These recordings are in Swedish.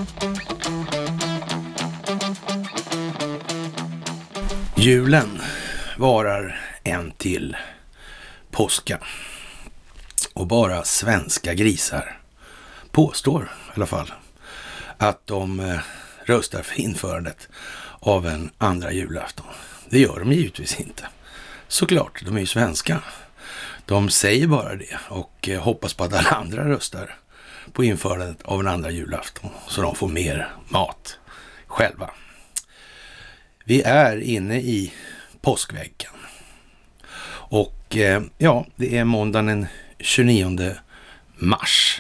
Julen varar en till påska och bara svenska grisar påstår i alla fall att de röstar för införandet av en andra julafton. Det gör de givetvis inte. Såklart, de är ju svenska. De säger bara det och hoppas på att alla andra röstar på införandet av en andra julafton så de får mer mat själva. Vi är inne i påskveckan och ja, det är måndagen den 29 mars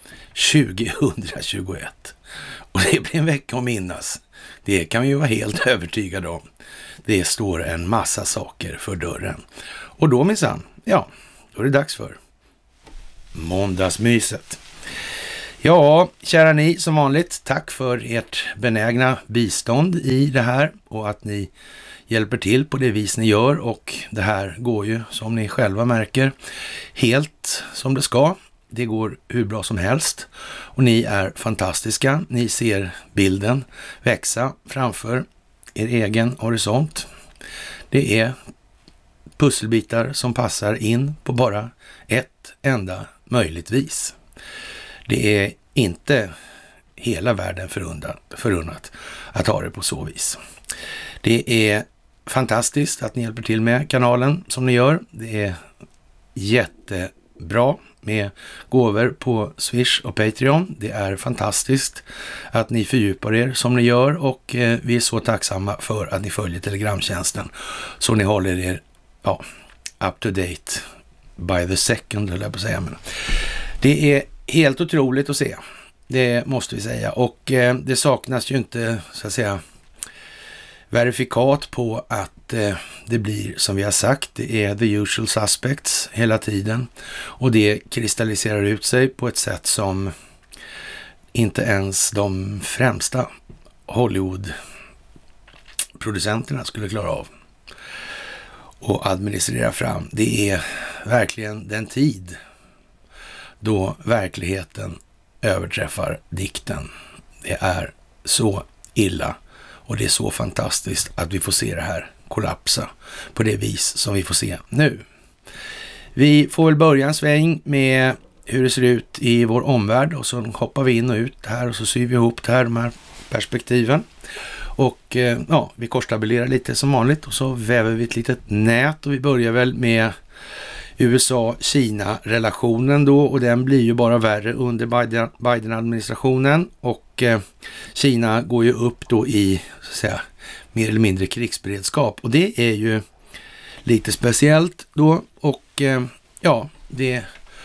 2021 och det blir en vecka att minnas. Det kan vi ju vara helt övertygade om. Det står en massa saker för dörren och då minsann, ja, då är det dags för måndagsmyset. Ja, kära ni, som vanligt, tack för ert benägna bistånd i det här och att ni hjälper till på det vis ni gör och det här går ju, som ni själva märker, helt som det ska. Det går hur bra som helst och ni är fantastiska. Ni ser bilden växa framför er egen horisont. Det är pusselbitar som passar in på bara ett enda möjligtvis. Det är inte hela världen förunnat att ha det på så vis. Det är fantastiskt att ni hjälper till med kanalen som ni gör. Det är jättebra med gåvor på Swish och Patreon. Det är fantastiskt att ni fördjupar er som ni gör och vi är så tacksamma för att ni följer Telegramtjänsten så ni håller er up to date by the second, höll jag på att säga. Men det är helt otroligt att se, det måste vi säga. Och det saknas ju inte, så att säga, verifikat på att det blir som vi har sagt. Det är the usual suspects hela tiden. Och det kristalliserar ut sig på ett sätt som inte ens de främsta Hollywood-producenterna skulle klara av och administrera fram. Det är verkligen den tid då verkligheten överträffar dikten. Det är så illa och det är så fantastiskt att vi får se det här kollapsa på det vis som vi får se nu. Vi får väl börja en sväng med hur det ser ut i vår omvärld och så hoppar vi in och ut här och så syr vi ihop det här, de här perspektiven. Och ja, vi korstabulerar lite som vanligt och så väver vi ett litet nät och vi börjar väl med USA-Kina-relationen då och den blir ju bara värre under Biden-administrationen och Kina går ju upp då i, så att säga, mer eller mindre krigsberedskap och det är ju lite speciellt då och ja, det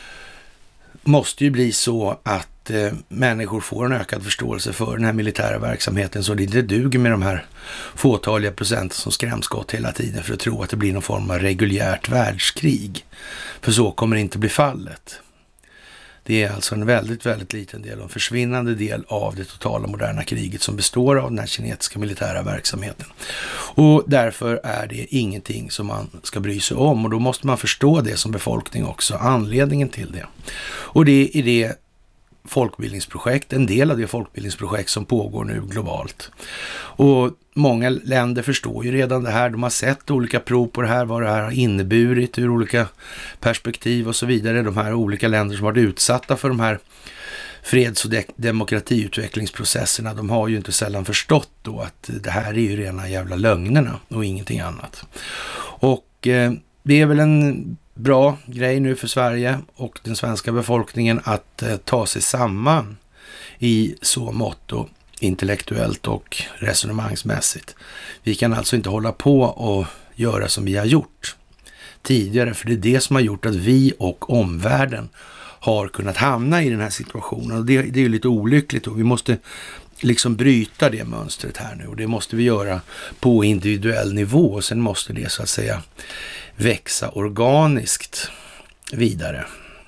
måste ju bli så att människor får en ökad förståelse för den här militära verksamheten så det inte duger med de här fåtaliga procenten som skrämskott hela tiden för att tro att det blir någon form av reguljärt världskrig. För så kommer det inte bli fallet. Det är alltså en väldigt, väldigt liten del och en försvinnande del av det totala moderna kriget som består av den här kinesiska militära verksamheten. Och därför är det ingenting som man ska bry sig om och då måste man förstå det som befolkning också, anledningen till det. Och det är det folkbildningsprojekt, en del av det folkbildningsprojekt som pågår nu globalt. Och många länder förstår ju redan det här, de har sett olika prov på det här, vad det här har inneburit ur olika perspektiv och så vidare. De här olika länder som varit utsatta för de här freds- och demokratiutvecklingsprocesserna, de har ju inte sällan förstått då att det här är ju rena jävla lögnerna och ingenting annat. Och det är väl en bra grej nu för Sverige och den svenska befolkningen att ta sig samman i så mått intellektuellt och resonemangsmässigt. Vi kan alltså inte hålla på och göra som vi har gjort tidigare, för det är det som har gjort att vi och omvärlden har kunnat hamna i den här situationen. Och det är ju lite olyckligt och vi måste liksom bryta det mönstret här nu och det måste vi göra på individuell nivå och sen måste det så att säga växa organiskt vidare.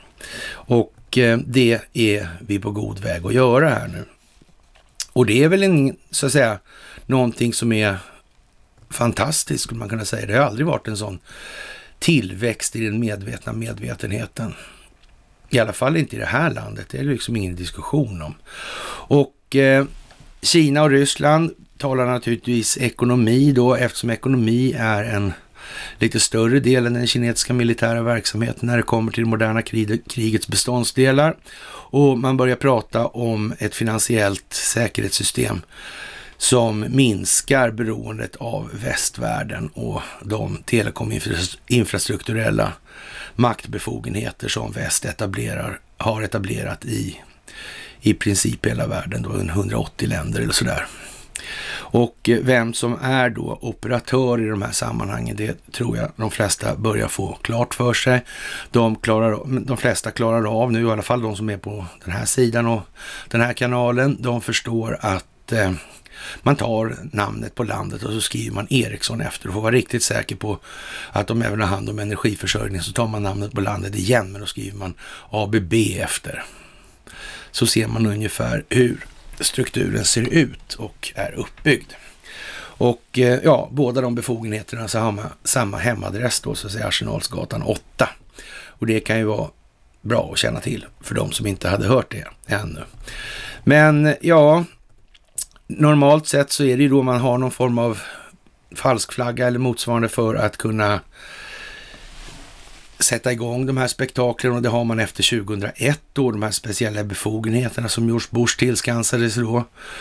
Och det är vi på god väg att göra här nu. Och det är väl så att säga någonting som är fantastiskt skulle man kunna säga. Det har aldrig varit en sån tillväxt i den medvetna medvetenheten. I alla fall inte i det här landet. Det är liksom ingen diskussion om. Och Och Kina och Ryssland talar naturligtvis ekonomi då, eftersom ekonomi är en lite större del än den kinesiska militära verksamheten när det kommer till det moderna krigets beståndsdelar. Och man börjar prata om ett finansiellt säkerhetssystem som minskar beroendet av västvärlden och de telekominfrastrukturella maktbefogenheter som väst har etablerat i princip hela världen, då 180 länder eller sådär. Och vem som är då operatör i de här sammanhangen, det tror jag de flesta börjar få klart för sig. De flesta klarar av nu, i alla fall de som är på den här sidan och den här kanalen, de förstår att man tar namnet på landet och så skriver man Ericsson efter. Och får vara riktigt säker på att de även har hand om energiförsörjning, så tar man namnet på landet igen, men då skriver man ABB efter. Så ser man ungefär hur strukturen ser ut och är uppbyggd. Och båda de befogenheterna så har samma hemadress då, så att säga Arsenalsgatan 8. Och det kan ju vara bra att känna till för de som inte hade hört det ännu. Men normalt sett så är det ju då man har någon form av falskflagga eller motsvarande för att kunna sätta igång de här spektaklerna, och det har man efter 2001 då, de här speciella befogenheterna som George Bush tillskansades då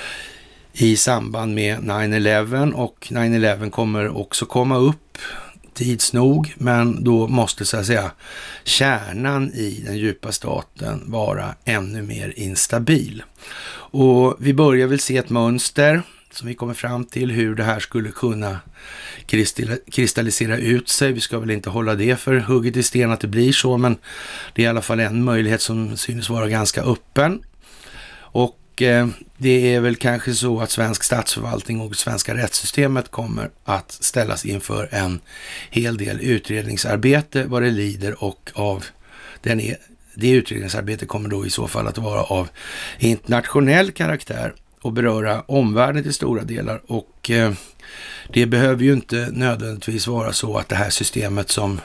i samband med 9/11, och 9/11 kommer också komma upp tids nog, men då måste så att säga kärnan i den djupa staten vara ännu mer instabil. Och vi börjar väl se ett mönster som vi kommer fram till hur det här skulle kunna kristallisera ut sig. Vi ska väl inte hålla det för hugget i sten att det blir så, men det är i alla fall en möjlighet som synes vara ganska öppen. Och det är väl kanske så att svensk statsförvaltning och svenska rättssystemet kommer att ställas inför en hel del utredningsarbete vad det lider, och av det utredningsarbetet kommer då i så fall att vara av internationell karaktär och beröra omvärlden till stora delar. Och det behöver ju inte nödvändigtvis vara så att det här systemet som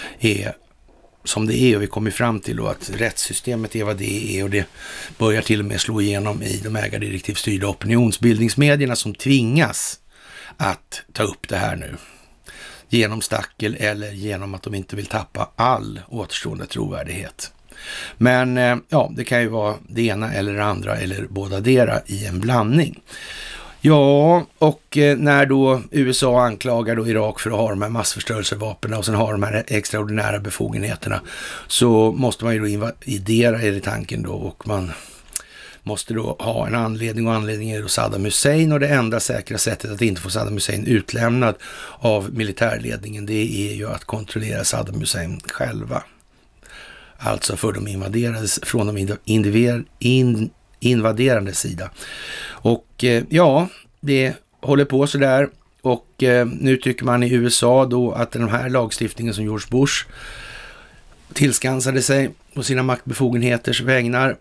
det är, och vi kommer fram till då att rättssystemet är vad det är, och det börjar till och med slå igenom i de ägardirektivstyrda opinionsbildningsmedierna som tvingas att ta upp det här nu genom stackel eller genom att de inte vill tappa all återstående trovärdighet. Men det kan ju vara det ena eller det andra eller bådadera i en blandning. Ja, och när då USA anklagar då Irak för att ha de här massförstörelsevapen och sen har de här extraordinära befogenheterna, så måste man ju då invadera i tanken då, och man måste då ha en anledning, och anledningen är då Saddam Hussein, och det enda säkra sättet att inte få Saddam Hussein utlämnad av militärledningen, det är ju att kontrollera Saddam Hussein själva. Alltså för de invaderades från de invaderande sida. Och det håller på så där, och nu tycker man i USA då att den här lagstiftningen som George Bush tillskansade sig på sina maktbefogenheters vägnar,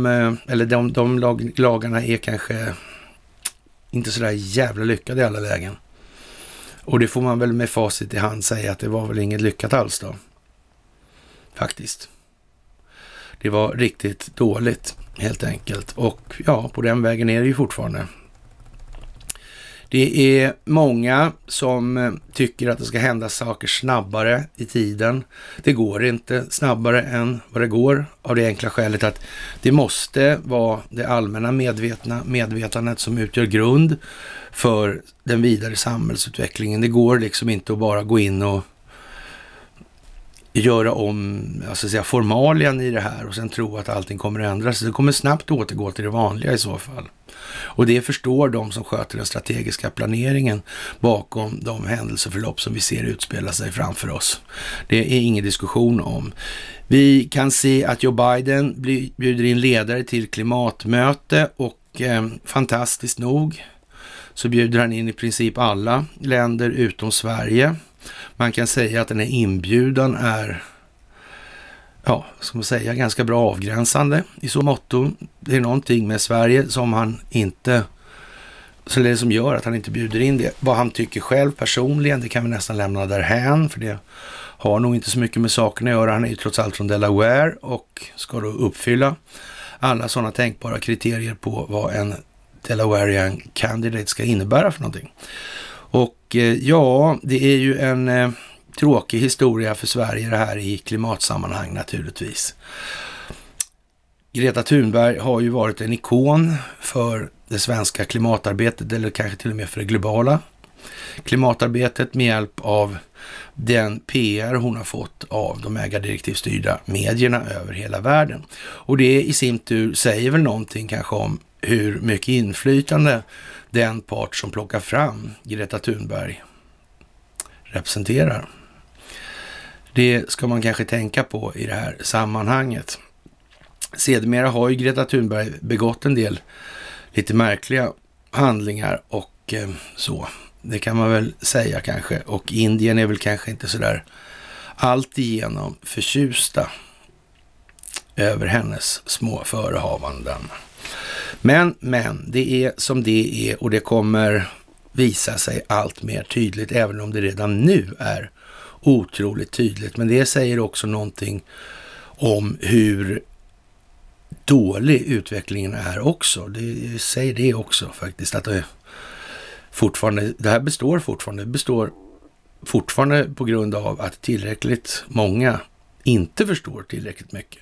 de lagarna är kanske inte så där jävla lyckade i alla lägen. Och det får man väl med facit i hand säga att det var väl inget lyckat alls då. Faktiskt. Det var riktigt dåligt helt enkelt. Och på den vägen är det ju fortfarande. Det är många som tycker att det ska hända saker snabbare i tiden. Det går inte snabbare än vad det går, av det enkla skälet att det måste vara det allmänna medvetandet som utgör grund för den vidare samhällsutvecklingen. Det går liksom inte att bara gå in och göra om formalian i det här och sen tro att allting kommer att ändras. Det kommer snabbt återgå till det vanliga i så fall. Och det förstår de som sköter den strategiska planeringen bakom de händelseförlopp som vi ser utspela sig framför oss. Det är ingen diskussion om. Vi kan se att Joe Biden bjuder in ledare till klimatmöte, och fantastiskt nog så bjuder han in i princip alla länder utom Sverige. Man kan säga att den här inbjudan är, ska man säga, ganska bra avgränsande i så motto. Det är någonting med Sverige som han inte, så det som gör att han inte bjuder in det. Vad han tycker själv personligen, det kan vi nästan lämna därhän, för det har nog inte så mycket med saken att göra. Han är ju trots allt från Delaware och ska då uppfylla alla sådana tänkbara kriterier på vad en Delawarean candidate ska innebära för någonting. Och ja, det är ju en tråkig historia för Sverige det här i klimatsammanhang naturligtvis. Greta Thunberg har ju varit en ikon för det svenska klimatarbetet, eller kanske till och med för det globala klimatarbetet, med hjälp av den PR hon har fått av de ägardirektivstyrda medierna över hela världen. Och det i sin tur säger väl någonting kanske om hur mycket inflytande den part som plockar fram Greta Thunberg representerar. Det ska man kanske tänka på i det här sammanhanget. Sedermera har ju Greta Thunberg begått en del lite märkliga handlingar och så. Det kan man väl säga kanske. Och Indien är väl kanske inte sådär alltigenom förtjusta över hennes små förehavanden. Men det är som det är och det kommer visa sig allt mer tydligt, även om det redan nu är otroligt tydligt. Men det säger också någonting om hur dålig utvecklingen är också. Det säger det också faktiskt, att det här består fortfarande på grund av att tillräckligt många inte förstår tillräckligt mycket.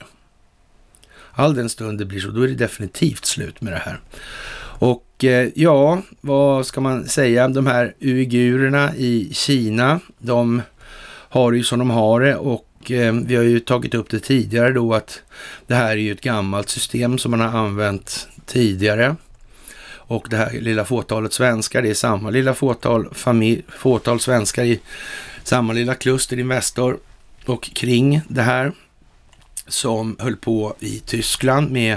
All den stund det blir så, då är det definitivt slut med det här. Och ja, vad ska man säga? De här uigurerna i Kina, de har ju som de har det, och vi har ju tagit upp det tidigare då, att det här är ju ett gammalt system som man har använt tidigare. Och det här lilla fåtalet svenskar, det är samma lilla fåtal svenskar i samma lilla kluster Investor och kring det här, som höll på i Tyskland med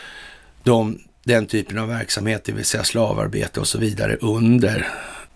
den typen av verksamhet, det vill säga slavarbete och så vidare under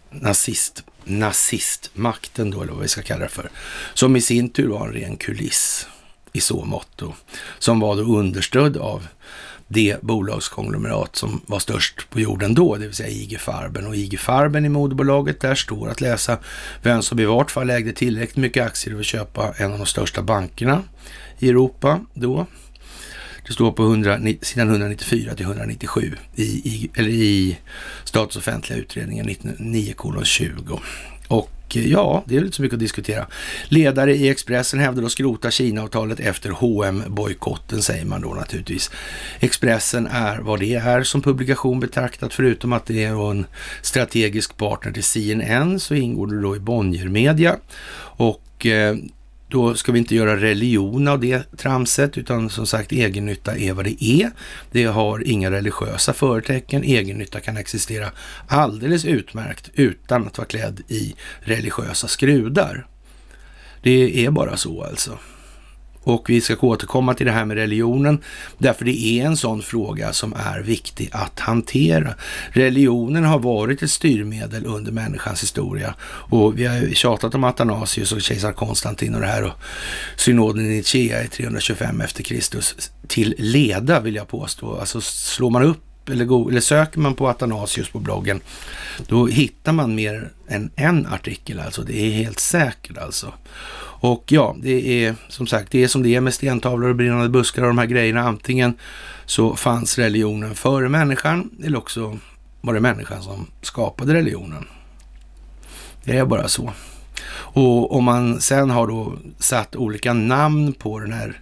nazistmakten då, eller vad vi ska kalla det för, som i sin tur var en ren kuliss i så mått, som var då understödd av det bolagskonglomerat som var störst på jorden då, det vill säga IG Farben. Och IG Farben i moderbolaget, där står att läsa vem som i vart fall ägde tillräckligt mycket aktier för att köpa en av de största bankerna i Europa då. Det står på sidan 194 till 197 i statsoffentliga utredningen 99:20. Och ja, det är inte så mycket att diskutera. Ledare i Expressen hävdar att skrota Kina-avtalet efter H&M-bojkotten, säger man då naturligtvis. Expressen är vad det är som publikation betraktat, förutom att det är en strategisk partner till CNN, så ingår det då i Bonnier Media. Och då ska vi inte göra religion av det tramset, utan som sagt, egennytta är vad det är. Det har inga religiösa förtecken. Egennytta kan existera alldeles utmärkt utan att vara klädd i religiösa skrudar. Det är bara så alltså. Och vi ska återkomma till det här med religionen, därför det är en sån fråga som är viktig att hantera. Religionen har varit ett styrmedel under människans historia, och vi har tjatat om Athanasius och kejsar Konstantin och det här, och synoden i Nicea i 325 efter Kristus till leda, vill jag påstå. Alltså slår man upp eller söker man på Athanasius på bloggen, då hittar man mer än en artikel, alltså det är helt säkert alltså. Och ja, det är som sagt, det är som det är med stentavlor och brinnande buskar och de här grejerna. Antingen så fanns religionen före människan, eller också var det människan som skapade religionen. Det är bara så. Och om man sen har då satt olika namn på den här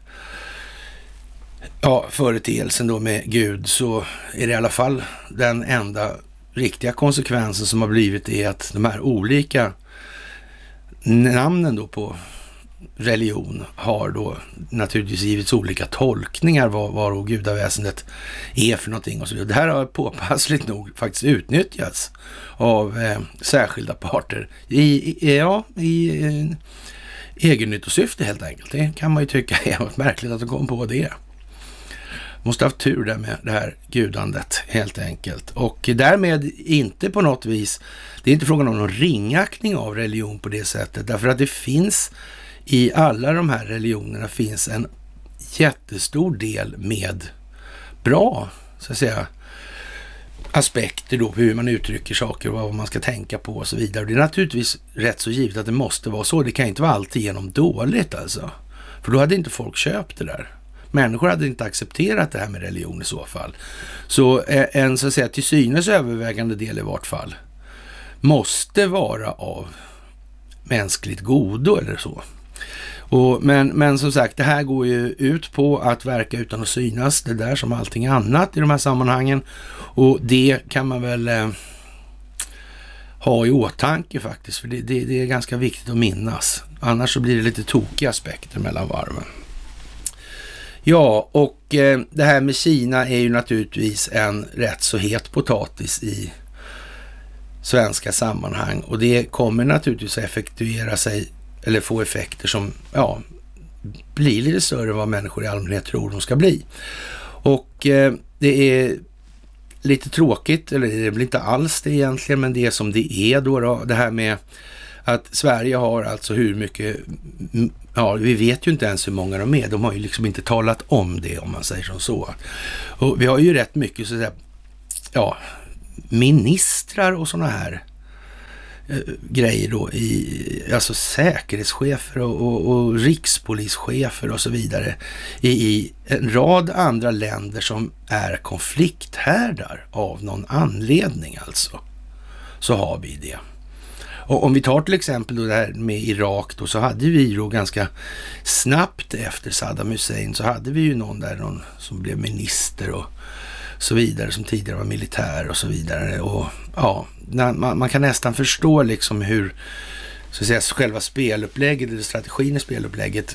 företeelsen då med Gud, så är det i alla fall den enda riktiga konsekvensen som har blivit är att de här olika namnen då på religion har då naturligtvis givits olika tolkningar vad gudaväsendet är för någonting och så vidare. Det här har påpassligt nog faktiskt utnyttjats av särskilda parter i egennyttosyfte helt enkelt. Det kan man ju tycka är märkligt att de kom på det. Måste ha haft tur där med det här gudandet helt enkelt. Och därmed inte på något vis, det är inte frågan om någon ringaktning av religion på det sättet. Därför att det finns i alla de här religionerna finns en jättestor del med bra, så att säga, aspekter då på hur man uttrycker saker och vad man ska tänka på och så vidare. Och det är naturligtvis rätt så givet att det måste vara så. Det kan inte vara alltid genom dåligt alltså. För då hade inte folk köpt det där. Människor hade inte accepterat det här med religion i så fall. Så en så att säga till synes övervägande del i vart fall måste vara av mänskligt godo eller så. Men som sagt, det här går ju ut på att verka utan att synas. Det där som allting annat i de här sammanhangen. Och det kan man väl ha i åtanke faktiskt. För det är ganska viktigt att minnas. Annars så blir det lite tokiga aspekter mellan varven. Ja, och det här med Kina är ju naturligtvis en rätt så het potatis i svenska sammanhang. Och det kommer naturligtvis att effektuera sig eller få effekter som blir lite större än vad människor i allmänhet tror de ska bli. Och det är lite tråkigt, eller det blir inte alls det egentligen, men det är som det är då. Det här med att Sverige har alltså hur mycket, vi vet ju inte ens hur många de är. De har ju liksom inte talat om det, om man säger som så. Och vi har ju rätt mycket så att säga, ministrar och sådana här grejer då alltså säkerhetschefer och rikspolischefer och så vidare i en rad andra länder som är konflikthärdar av någon anledning alltså. Så har vi det. Och om vi tar till exempel då det här med Irak då, så hade vi då ganska snabbt efter Saddam Hussein så hade vi ju någon som blev minister och så vidare, som tidigare var militär och så vidare. Och man kan nästan förstå liksom hur så att säga själva spelupplägget eller strategin i spelupplägget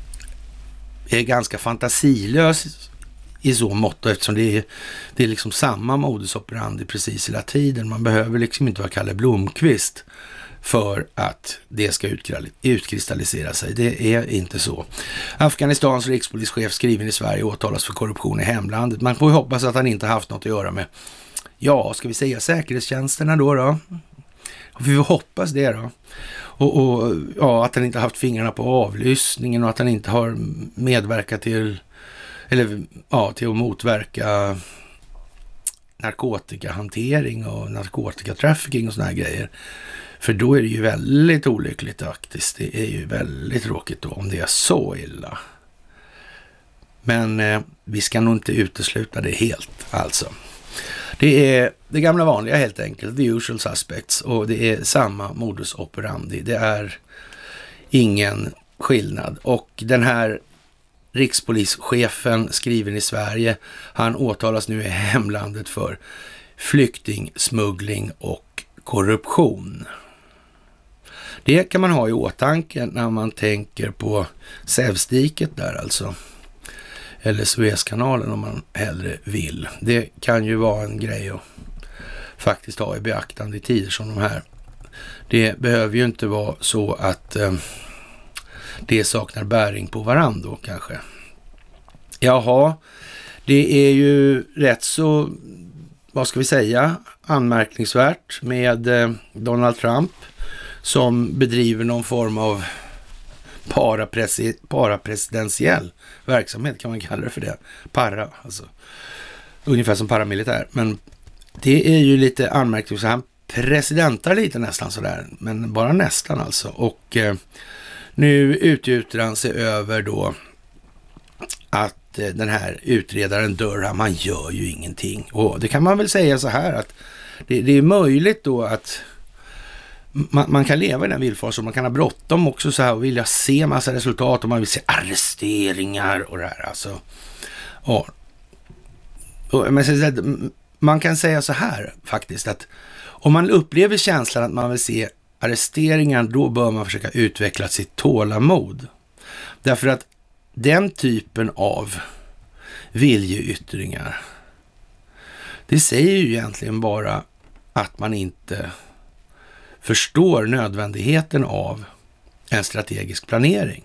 är ganska fantasilös i så mått, eftersom det är liksom samma modus operandi precis hela tiden. Man behöver liksom inte vara Kalle Blomqvist för att det ska utkristallisera sig. Det är inte så. Afghanistans rikspolischef skriven i Sverige åtalas för korruption i hemlandet. Man får ju hoppas att han inte haft något att göra med, ska vi säga säkerhetstjänsterna då? Och vi får hoppas det då. Och att han inte haft fingrarna på avlyssningen och att han inte har medverkat till att motverka narkotikahantering och narkotikatrafficking och såna här grejer. För då är det ju väldigt olyckligt faktiskt. Det är ju väldigt tråkigt då om det är så illa. Men vi ska nog inte utesluta det helt alltså. Det är det gamla vanliga helt enkelt. The usual suspects. Och det är samma modus operandi. Det är ingen skillnad. Och den här rikspolischefen skriven i Sverige, han åtalas nu i hemlandet för flyktingsmuggling och korruption. Det kan man ha i åtanke när man tänker på Sävstiket där alltså. Eller Suezkanalen om man hellre vill. Det kan ju vara en grej att faktiskt ha i beaktande i tider som de här. Det behöver ju inte vara så att det saknar bäring på varandra då kanske. Jaha, det är ju rätt så, vad ska vi säga, anmärkningsvärt med Donald Trump som bedriver någon form av parapresidentiell verksamhet, kan man kalla det för det. Alltså. Ungefär som paramilitär. Men det är ju lite anmärkningsvärt. Han presidentar lite nästan sådär, men bara nästan alltså. Och nu utgjuter han sig över då att den här utredaren Durham, han gör ju ingenting. Och det kan man väl säga så här att det är möjligt då att man kan leva i den villfarelsen, man kan ha bråttom också så här och vilja se massa resultat och man vill se arresteringar och det här alltså. Men man kan säga så här faktiskt att om man upplever känslan att man vill se arresteringar, då bör man försöka utveckla sitt tålamod. Därför att den typen av viljeyttringar, det säger ju egentligen bara att man inte förstår nödvändigheten av en strategisk planering.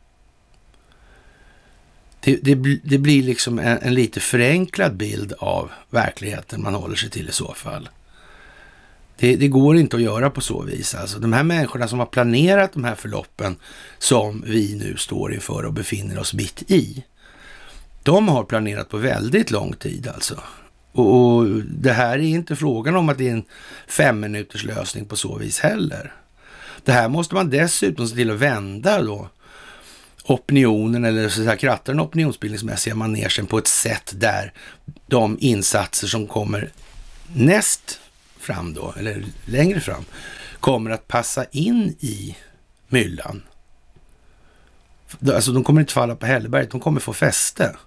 Det blir liksom en lite förenklad bild av verkligheten man håller sig till i så fall. Det går inte att göra på så vis. Alltså, de här människorna som har planerat de här förloppen som vi nu står inför och befinner oss mitt i, de har planerat på väldigt lång tid alltså. Och det här är inte frågan om att det är en 5 minuters lösning på så vis heller. Det här måste man dessutom se till att vända då opinionen eller så att säga krattar den opinionsbildningsmässiga manegen på ett sätt där de insatser som kommer näst fram då, eller längre fram, kommer att passa in i myllan. Alltså de kommer inte falla på hälleberget, de kommer få fäste.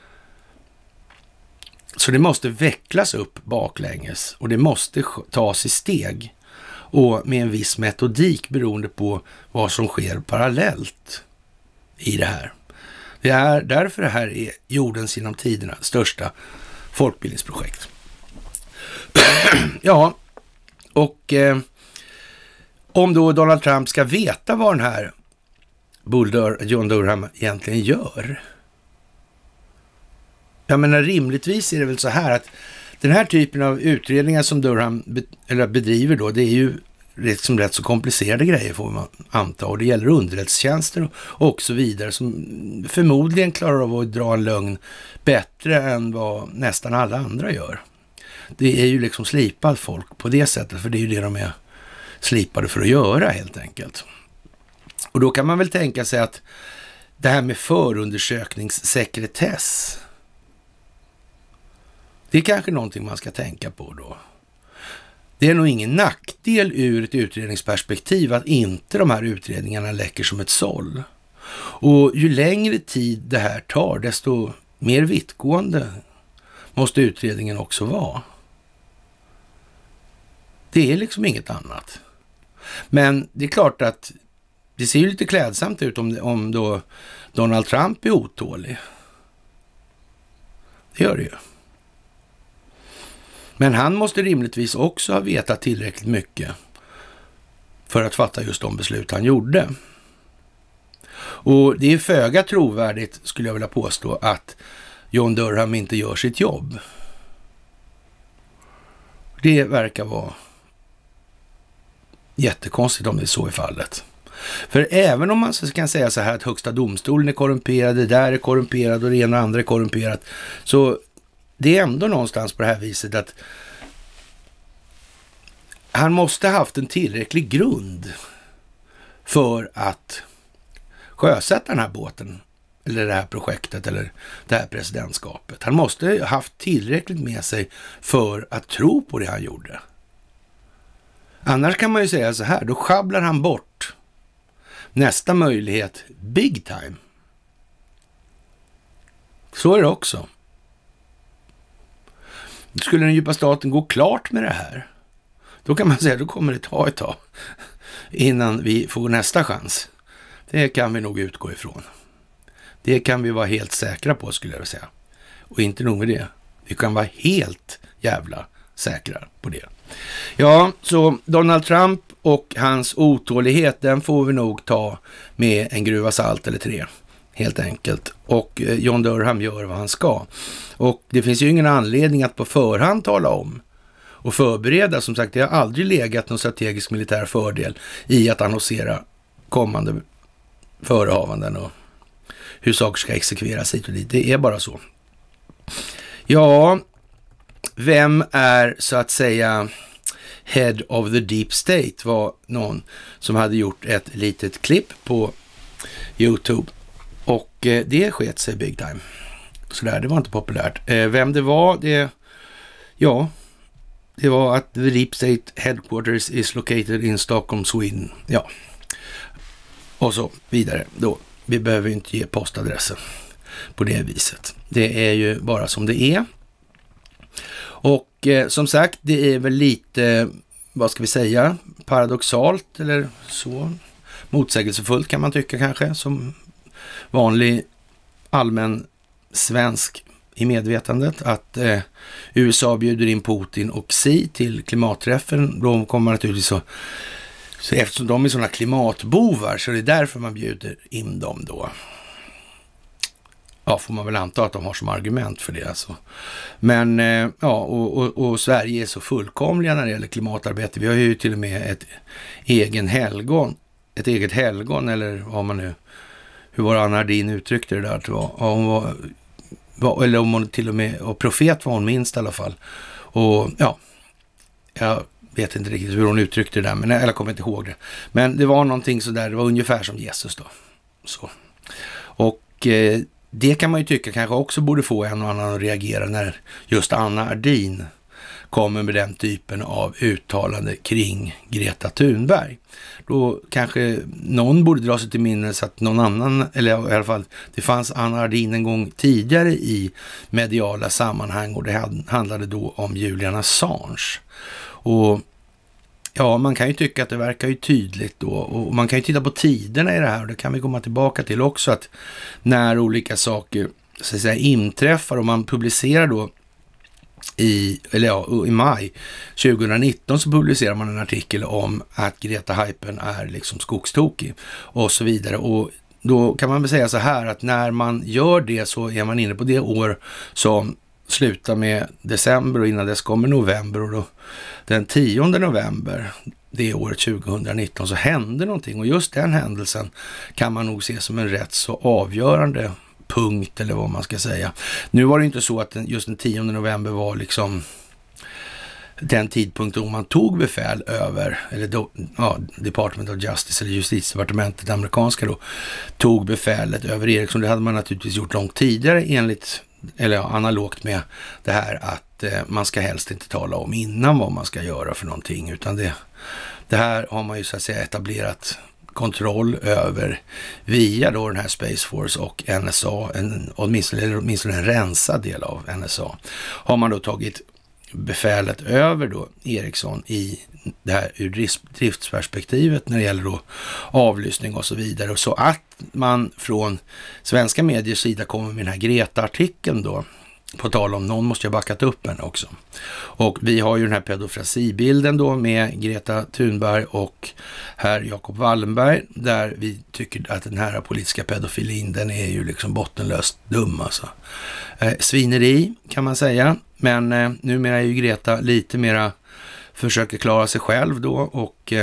Så det måste vecklas upp baklänges och det måste tas i steg och med en viss metodik beroende på vad som sker parallellt i det här. Det är därför det här är jordens genom tiderna största folkbildningsprojekt. Ja, och om då Donald Trump ska veta vad den här John Durham egentligen gör. Jag menar rimligtvis är det väl så här att den här typen av utredningar som Durham bedriver då, det är ju rätt så komplicerade grejer får man anta, och det gäller underrättelsetjänster och så vidare som förmodligen klarar av att dra en lögn bättre än vad nästan alla andra gör. Det är ju liksom slipad folk på det sättet, för det är ju det de är slipade för att göra helt enkelt. Och då kan man väl tänka sig att det här med förundersökningssekretess, det är kanske någonting man ska tänka på då. Det är nog ingen nackdel ur ett utredningsperspektiv att inte de här utredningarna läcker som ett såll. Och ju längre tid det här tar, desto mer vittgående måste utredningen också vara. Det är liksom inget annat. Men det är klart att det ser ju lite klädsamt ut om då Donald Trump är otålig. Det gör det ju. Men han måste rimligtvis också ha vetat tillräckligt mycket för att fatta just de beslut han gjorde. Och det är föga trovärdigt, skulle jag vilja påstå, att John Durham inte gör sitt jobb. Det verkar vara jättekonstigt om det är så i fallet. För även om man kan säga så här att högsta domstolen är korrumperad, det där är korrumperad och det ena och andra är korrumperat, så det är ändå någonstans på det här viset att han måste ha haft en tillräcklig grund för att sjösätta den här båten eller det här projektet eller det här presidentskapet. Han måste ha haft tillräckligt med sig för att tro på det han gjorde. Annars kan man ju säga så här, då schabblar han bort nästa möjlighet big time. Så är det också. Skulle den djupa staten gå klart med det här, då kan man säga, då kommer det ta ett tag innan vi får nästa chans. Det kan vi nog utgå ifrån. Det kan vi vara helt säkra på, skulle jag säga. Och inte nog med det. Vi kan vara helt jävla säkra på det. Ja, så Donald Trump och hans otålighet, den får vi nog ta med en gruva salt eller 3. Helt enkelt. Och John Durham gör vad han ska. Och det finns ju ingen anledning att på förhand tala om och förbereda. Som sagt, det har aldrig legat någon strategisk militär fördel i att annonsera kommande förehavanden och hur saker ska exekveras hit och dit. Det är bara så. Ja, vem är så att säga head of the deep state? Var någon som hade gjort ett litet klipp på YouTube. Och det sket sig big time. Så där, det var inte populärt. Vem det var, det var att the deep state headquarters is located in Stockholm, Sweden. Ja. Och så vidare. Då, vi behöver inte ge postadressen på det viset. Det är ju bara som det är. Och som sagt, det är väl lite, vad ska vi säga, paradoxalt eller så. Motsägelsefullt kan man tycka kanske, som vanlig allmän svensk i medvetandet, att USA bjuder in Putin och Xi till klimatträffen. De kommer naturligtvis så eftersom de är sådana klimatbovar, så är det därför man bjuder in dem då. Ja, får man väl anta att de har som argument för det alltså. Men ja, och Sverige är så fullkomliga när det gäller klimatarbete. Vi har ju till och med ett eget helgon, eller vad man nu, hur var Anna Ardin uttryckte det där, tror jag. Ja, hon var, eller om hon till och med, och profet var hon minst i alla fall. Och ja, jag vet inte riktigt hur hon uttryckte det där, men jag kommer inte ihåg det. Men det var någonting så där, det var ungefär som Jesus då. Så Och det kan man ju tycka kanske också borde få en och annan att reagera när just Anna Ardin kommer med den typen av uttalande kring Greta Thunberg. Då kanske någon borde dra sig till minnes att någon annan, eller i alla fall det fanns Anna Ardin en gång tidigare i mediala sammanhang, och det handlade då om Julian Assange. Och ja, man kan ju tycka att det verkar ju tydligt då, och man kan ju titta på tiderna i det här, och det kan vi komma tillbaka till också, att när olika saker så att säga inträffar och man publicerar då i maj 2019 så publicerar man en artikel om att Greta-hypen är liksom skogstokig och så vidare, och då kan man väl säga så här att när man gör det så är man inne på det år som slutar med december, och innan dess kommer november, och då den 10 november det året 2019 så hände någonting, och just den händelsen kan man nog se som en rätt så avgörande punkt, eller vad man ska säga. Nu var det inte så att just den 10 november var liksom den tidpunkt då man tog befäl över, eller då, Department of Justice, eller justitiedepartementet, det amerikanska då, tog befälet över Ericsson. Det hade man naturligtvis gjort långt tidigare analogt med det här att man ska helst inte tala om innan vad man ska göra för någonting, utan det här har man ju så att säga etablerat kontroll över via då den här Space Force och NSA, åtminstone en rensad del av NSA, har man då tagit befälet över då Ericsson i det här ur driftsperspektivet när det gäller då avlyssning och så vidare, och så att man från svenska mediers sida kommer med den här Greta-artikeln då, på tal om någon måste jag backat upp henne också. Och vi har ju den här pedofrasibilden då med Greta Thunberg och herr Jacob Wallenberg, där vi tycker att den här politiska pedofilin, den är ju liksom bottenlöst dum alltså. Svineri kan man säga, men numera är ju Greta lite mera försöker klara sig själv då, och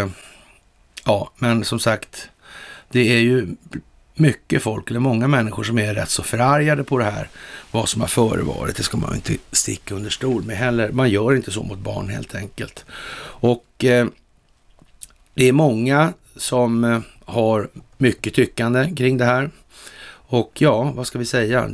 men som sagt, det är ju mycket folk, eller många människor som är rätt så förargade på det här, vad som har förevarit. Det ska man inte sticka under stol med heller. Man gör inte så mot barn helt enkelt. Och det är många som har mycket tyckande kring det här. Och ja, vad ska vi säga?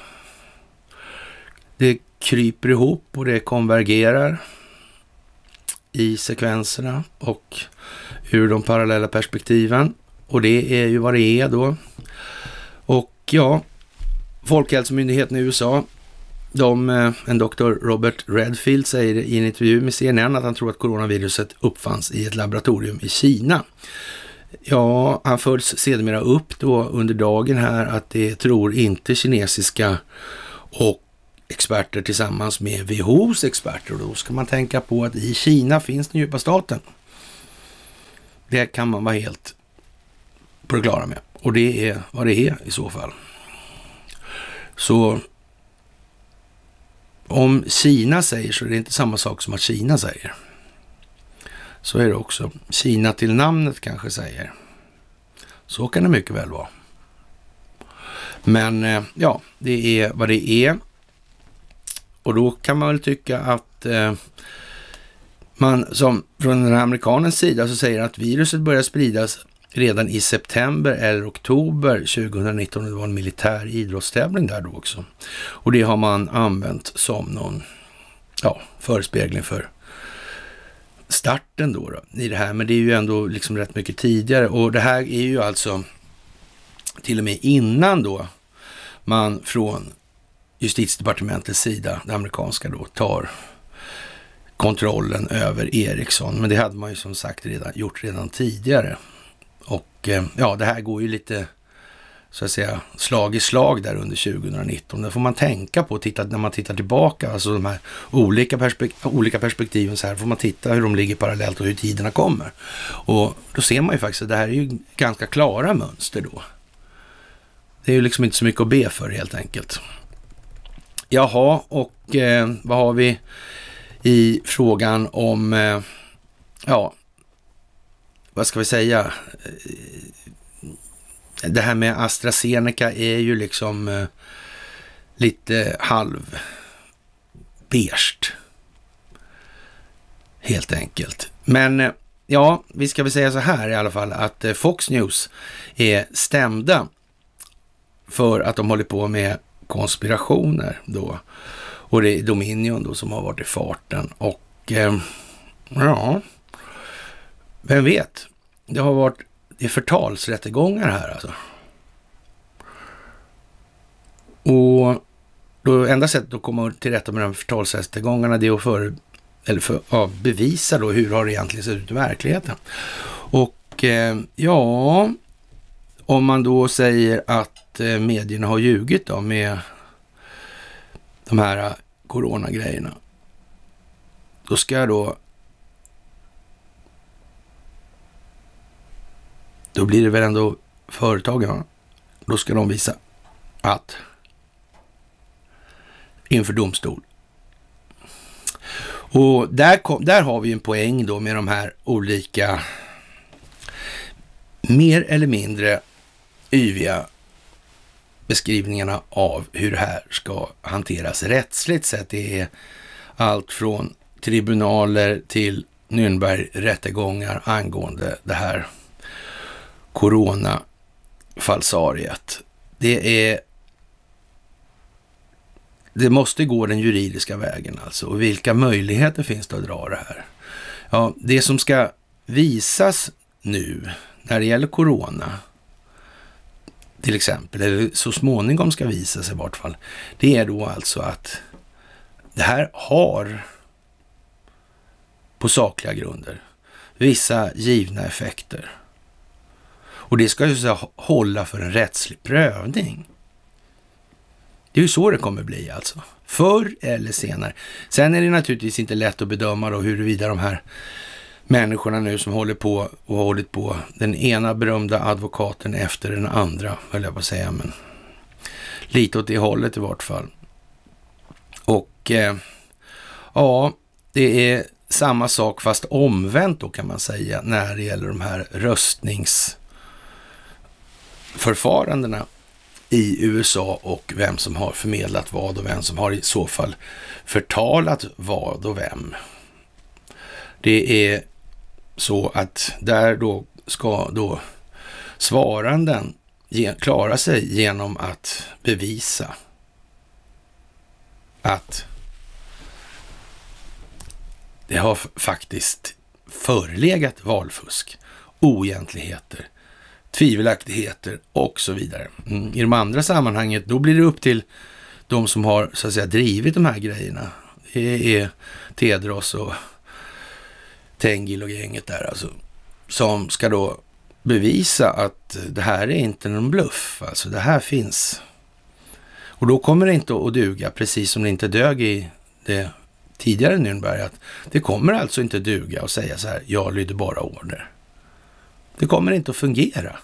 Det kryper ihop och det konvergerar i sekvenserna och ur de parallella perspektiven. Och det är ju vad det är då. Och ja, Folkhälsomyndigheten i USA, en doktor Robert Redfield säger i en intervju med CNN att han tror att coronaviruset uppfanns i ett laboratorium i Kina. Ja, han följs sedermera upp då under dagen här att det tror inte kinesiska och experter tillsammans med WHO:s experter. Och då ska man tänka på att i Kina finns den djupa staten. Det kan man vara helt på det klara med. Och det är vad det är i så fall. Så om Kina säger så är det inte samma sak som att Kina säger. Så är det också. Kina till namnet kanske säger. Så kan det mycket väl vara. Men ja, det är vad det är. Och då kan man väl tycka att man som från den här amerikanens sida så säger att viruset börjar spridas redan i september eller oktober 2019. Det var en militär idrottstävling där då också. Och det har man använt som någon förespegling för starten då i det här. Men det är ju ändå liksom rätt mycket tidigare. Och det här är ju alltså till och med innan då man från justitiedepartementets sida, det amerikanska då, tar kontrollen över Ericsson. Men det hade man ju som sagt gjort redan tidigare. Och det här går ju lite så att säga slag i slag där under 2019. Det får man tänka på när man tittar tillbaka, alltså de här olika perspektiven så här, får man titta hur de ligger parallellt och hur tiderna kommer. Och då ser man ju faktiskt att det här är ju ganska klara mönster då. Det är ju liksom inte så mycket att be för helt enkelt. Jaha, och vad har vi i frågan om, vad ska vi säga? Det här med AstraZeneca är ju liksom lite halvberst. Helt enkelt. Men ja, vi ska väl säga så här i alla fall att Fox News är stämda för att de håller på med konspirationer då. Och det är Dominion då som har varit i farten. Och ja, vem vet? Det är förtalsrättegångar här alltså. Och då enda sättet att komma till rätta med de förtalsrättegångarna det är att bevisa då hur har det egentligen sett ut i verkligheten. Och ja, om man då säger att medierna har ljugit då med de här coronagrejerna, då ska då blir det väl ändå företagen, då ska de visa att inför domstol. Och där har vi en poäng då med de här olika mer eller mindre yviga beskrivningarna av hur det här ska hanteras rättsligt sett. Det är allt från tribunaler till Nürnberg-rättegångar angående det här coronafalsariet. Det måste gå den juridiska vägen alltså. Och vilka möjligheter finns det att dra det här? Ja, det som ska visas nu när det gäller corona till exempel, eller så småningom ska visas i vart fall, det är då alltså att det här har på sakliga grunder vissa givna effekter. Och det ska ju så hålla för en rättslig prövning. Det är ju så det kommer bli alltså. Förr eller senare. Sen är det naturligtvis inte lätt att bedöma då huruvida de här människorna nu som håller på och har hållit på, den ena berömda advokaten efter den andra, höll jag på att säga, men lite åt det hållet i vart fall. Och ja, det är samma sak fast omvänt då kan man säga när det gäller de här röstningsförfarandena i USA och vem som har förmedlat vad och vem som har i så fall förtalat vad och vem. Det är så att där då ska då svaranden klara sig genom att bevisa att det har faktiskt förelegat valfusk, oegentligheter, tvivelaktigheter och så vidare. I de andra sammanhanget då blir det upp till de som har så att säga drivit de här grejerna. Det är Tedros och Tengil och gänget där alltså, som ska då bevisa att det här är inte någon bluff, alltså det här finns. Och då kommer det inte att duga, precis som det inte dög i det tidigare Nürnberg, att det kommer alltså inte duga att säga så här, jag lyder bara order. Det kommer inte att fungera.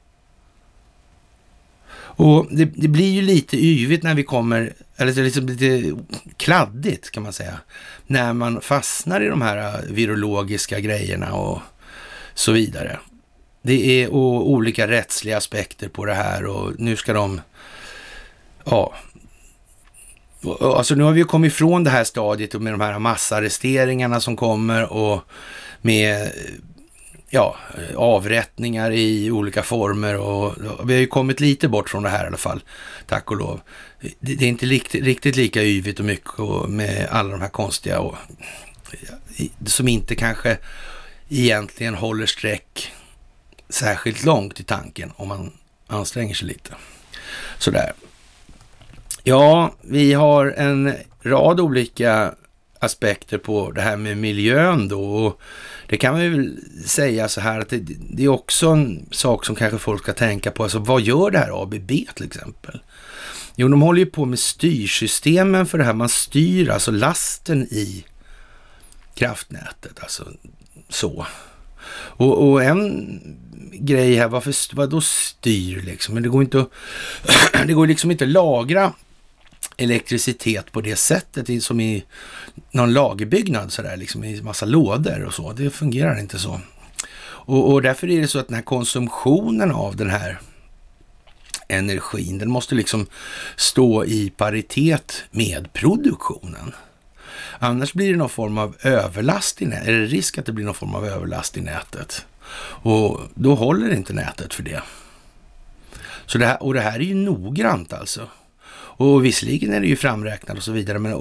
Och det blir ju lite yvigt när vi kommer, eller liksom lite kladdigt kan man säga, när man fastnar i de här virologiska grejerna och så vidare. Det är olika rättsliga aspekter på det här och nu ska de, ja, alltså nu har vi ju kommit ifrån det här stadiet med de här massarresteringarna som kommer och med avrättningar i olika former och vi har ju kommit lite bort från det här i alla fall, tack och lov. Det är inte riktigt lika yvigt och mycket och med alla de här konstiga och som inte kanske egentligen håller streck särskilt långt i tanken om man anstränger sig lite. Sådär. Ja, vi har en rad olika aspekter på det här med miljön då och det kan man ju säga så här att det är också en sak som kanske folk ska tänka på. Alltså vad gör det här ABB till exempel? Jo, de håller ju på med styrsystemen för det här. Man styr alltså lasten i kraftnätet. Alltså så. Och en grej här, vad då styr liksom? Men det går inte att, det går liksom inte att lagra elektricitet på det sättet som i någon lagerbyggnad så där, liksom i massa lådor och så. Det fungerar inte så. Och därför är det så att den här konsumtionen av den här energin, den måste liksom stå i paritet med produktionen. Annars blir det någon form av överlast i nätet. Är det risk att det blir någon form av överlast i nätet? Och då håller inte nätet för det. Så det här är ju noggrant alltså. Och visserligen är det ju framräknat och så vidare, men,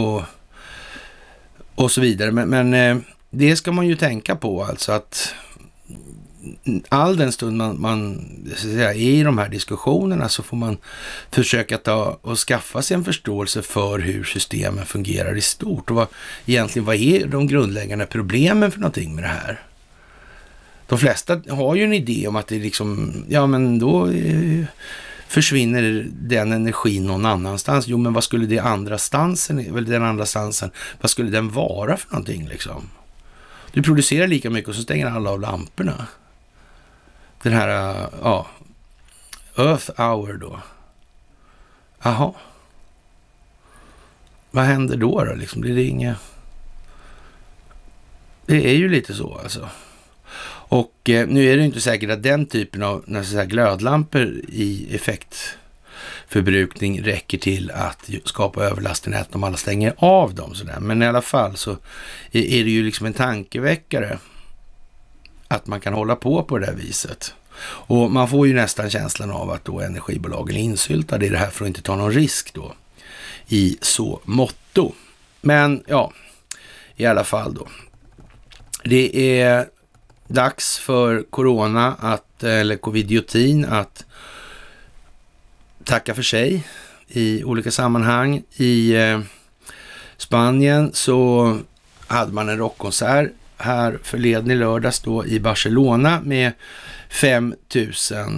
och så vidare. Men det ska man ju tänka på alltså, att all den stund man så att säga, är i de här diskussionerna, så får man försöka ta och skaffa sig en förståelse för hur systemen fungerar i stort och vad är de grundläggande problemen för någonting med det här. De flesta har ju en idé om att det liksom, ja men då försvinner den energin någon annanstans. Jo, men vad skulle den andra stansen, vad skulle den vara för någonting liksom? Du producerar lika mycket och så stänger alla av lamporna. Den här, Earth Hour då. Jaha. Vad händer då liksom? Blir det inget? Det är ju lite så alltså. Och nu är det inte säkert att den typen av glödlampor i effektförbrukning räcker till att skapa överlast i nätet om alla stänger av dem. Sådär. Men i alla fall så är det ju liksom en tankeväckare att man kan hålla på det där viset. Och man får ju nästan känslan av att då energibolagen är insyltade i det här för att inte ta någon risk då i så motto. Men ja, i alla fall då. Det är dags för covidiotin att tacka för sig i olika sammanhang. I Spanien så hade man en rockkonsert här förleden i lördags då i Barcelona med 5 000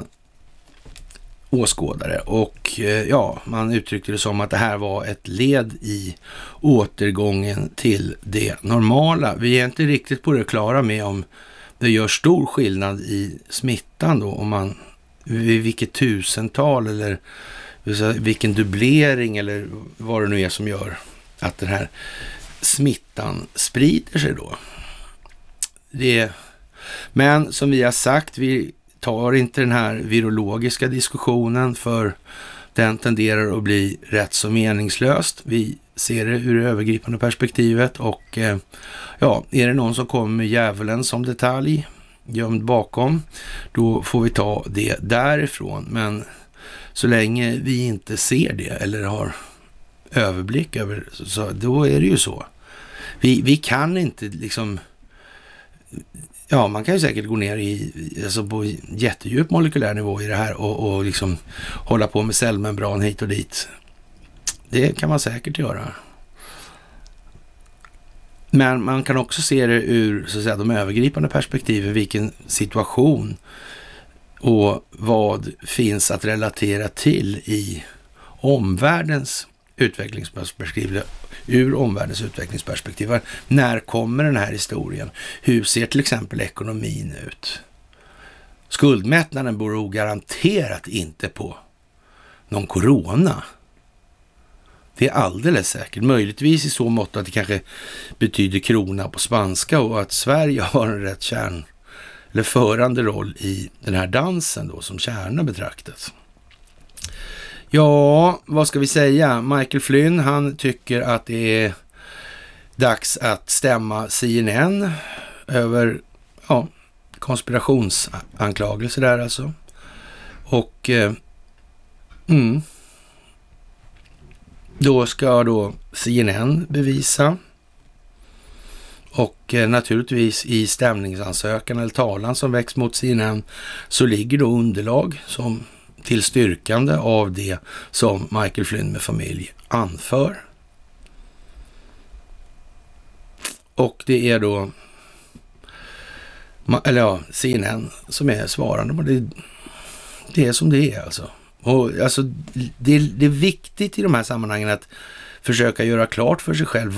åskådare och man uttryckte det som att det här var ett led i återgången till det normala. Vi är inte riktigt på det klara med om det gör stor skillnad i smittan då, om man vilket tusental eller vilken dubblering eller vad det nu är som gör att den här smittan sprider sig då. Men som vi har sagt, vi tar inte den här virologiska diskussionen för den tenderar att bli rätt så meningslöst. Vi ser det ur det övergripande perspektivet och är det någon som kommer med djävulen som detalj gömd bakom, då får vi ta det därifrån. Men så länge vi inte ser det eller har överblick över, så då är det ju så. Vi kan inte liksom, man kan ju säkert gå ner alltså på jättedjup molekylär nivå i det här och liksom hålla på med cellmembran hit och dit. Det kan man säkert göra. Men man kan också se det ur så att säga de övergripande perspektiven, vilken situation och vad finns att relatera till i omvärldens utvecklingsperspektiv, ur omvärldens utvecklingsperspektiv. När kommer den här historien? Hur ser till exempel ekonomin ut? Skuldmättnaden beror garanterat inte på någon corona. Det är alldeles säkert. Möjligtvis i så mått att det kanske betyder krona på spanska och att Sverige har en rätt förande roll i den här dansen då som kärna betraktas. Ja, vad ska vi säga? Michael Flynn, han tycker att det är dags att stämma CNN över konspirationsanklagelser där alltså. Och då ska CNN bevisa och naturligtvis i stämningsansökan eller talan som väcks mot CNN så ligger då underlag som till styrkande av det som Michael Flynn med familj anför. Och det är då CNN som är svarande. Det är som det är alltså. Och alltså det är viktigt i de här sammanhangen att försöka göra klart för sig själv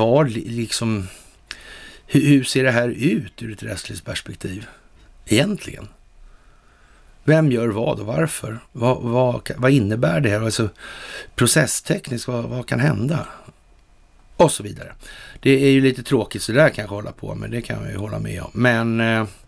hur ser det här ut ur ett rättsligt perspektiv egentligen? Vem gör vad och varför? Vad innebär det här? Alltså processtekniskt, vad kan hända? Och så vidare. Det är ju lite tråkigt så där kanske hålla på med, det kan jag ju hålla med om. Men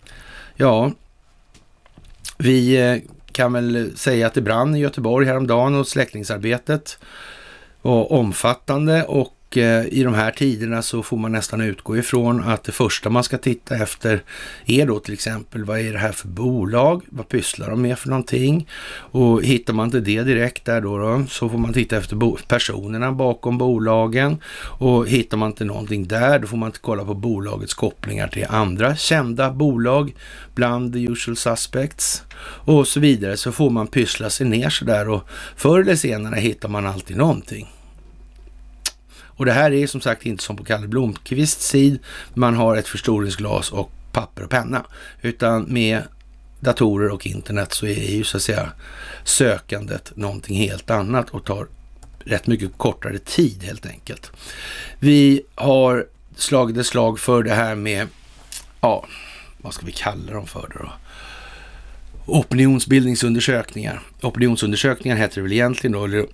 vi kan väl säga att det brann i Göteborg häromdagen och släckningsarbetet var omfattande och i de här tiderna så får man nästan utgå ifrån att det första man ska titta efter är då till exempel, vad är det här för bolag? Vad pysslar de med för någonting? Och hittar man inte det direkt där då så får man titta efter personerna bakom bolagen. Och hittar man inte någonting där, då får man inte kolla på bolagets kopplingar till andra kända bolag bland the usual suspects och så vidare. Så får man pyssla sig ner så där, och förr eller senare hittar man alltid någonting. Och det här är som sagt inte som på Kalle Blomqvists tid, man har ett förstoringsglas och papper och penna, utan med datorer och internet så är ju så att säga sökandet någonting helt annat och tar rätt mycket kortare tid helt enkelt. Vi har slagit ett slag för det här med, ja, vad ska vi kalla dem för då? Opinionsbildningsundersökningar. Opinionsundersökningar heter det väl egentligen då, eller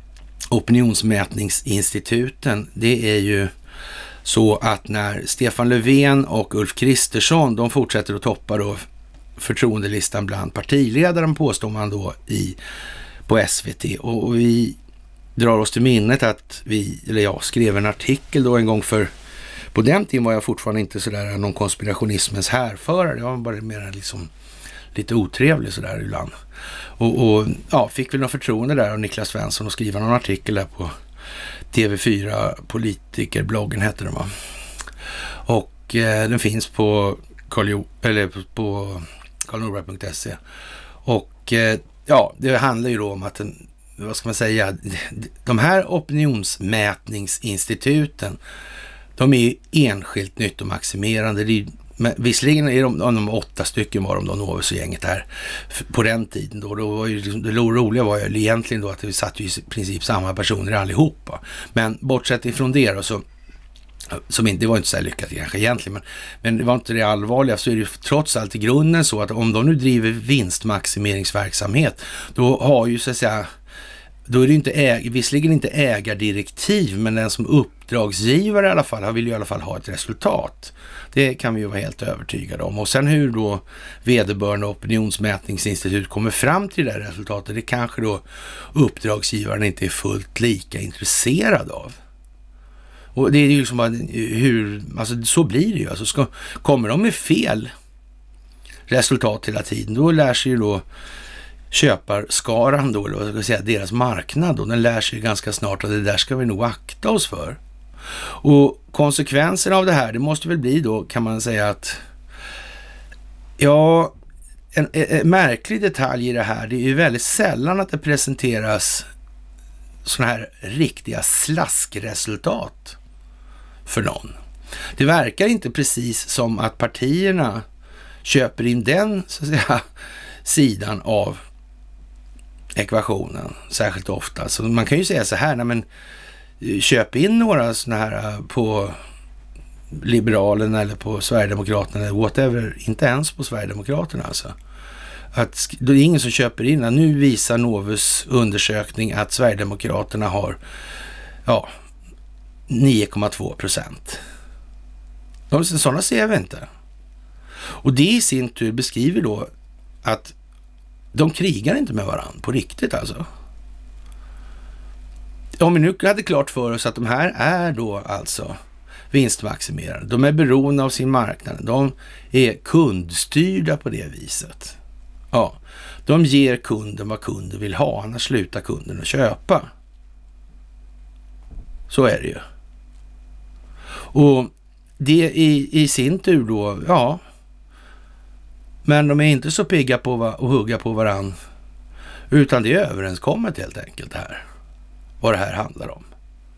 opinionsmätningsinstituten. Det är ju så att när Stefan Löfven och Ulf Kristersson, de fortsätter att toppa då förtroendelistan bland partiledaren, påstår man då på SVT, och vi drar oss till minnet att jag skrev en artikel då en gång för, på den tiden var jag fortfarande inte sådär någon konspirationismens härförare, jag var bara mer liksom lite otrevlig sådär ibland. Och ja, fick väl någon förtroende där av Niklas Svensson och skriva någon artikel där på TV4 politikerbloggen heter den, va? Och den finns på karlnorberg.se. Och ja, det handlar ju då om att vad ska man säga, de här opinionsmätningsinstituten, de är ju enskilt nyttomaximerande. Visserligen är de 8 stycken var de då, Novus och gänget här på den tiden då var ju liksom, det roliga var ju egentligen då att vi satt ju i princip samma personer allihopa. Men bortsett ifrån det då så, det var inte så här lyckat kanske egentligen, men det var inte det allvarliga, så är det ju trots allt i grunden så att om de nu driver vinstmaximeringsverksamhet, då har ju så att säga, då är det inte visserligen inte ägardirektiv, men den som uppdragsgivare i alla fall vill ju i alla fall ha ett resultat. Det kan vi ju vara helt övertygade om. Och sen hur då vederbörande opinionsmätningsinstitut kommer fram till det där resultatet, det kanske då uppdragsgivaren inte är fullt lika intresserad av. Och det är ju liksom bara alltså så blir det ju. Alltså kommer de med fel resultat hela tiden, då lär sig ju då köparskaran då, eller vad ska jag säga, deras marknad då, den lär sig ganska snart att det där ska vi nog akta oss för. Och konsekvensen av det här, det måste väl bli då, kan man säga att ja, en märklig detalj i det här, det är ju väldigt sällan att det presenteras såna här riktiga slaskresultat för någon. Det verkar inte precis som att partierna köper in den, så att säga, sidan av ekvationen särskilt ofta. Så man kan ju säga så här, nej men köp in några såna här på Liberalerna eller på Sverigedemokraterna eller whatever, inte ens på Sverigedemokraterna alltså. Att det är ingen som köper in. Nu visar Novus undersökning att Sverigedemokraterna har 9,2%. Sådana ser vi inte. Och det i sin tur beskriver då att de krigar inte med varandra på riktigt alltså. Om vi nu hade klart för oss att de här är då alltså vinstmaximerade, de är beroende av sin marknad, de är kundstyrda på det viset. Ja, de ger kunden vad kunden vill ha, annars slutar kunden att köpa. Så är det ju. Och det i sin tur då, ja, men de är inte så pigga på att hugga på varann, utan det är överenskommet helt enkelt här, vad det här handlar om.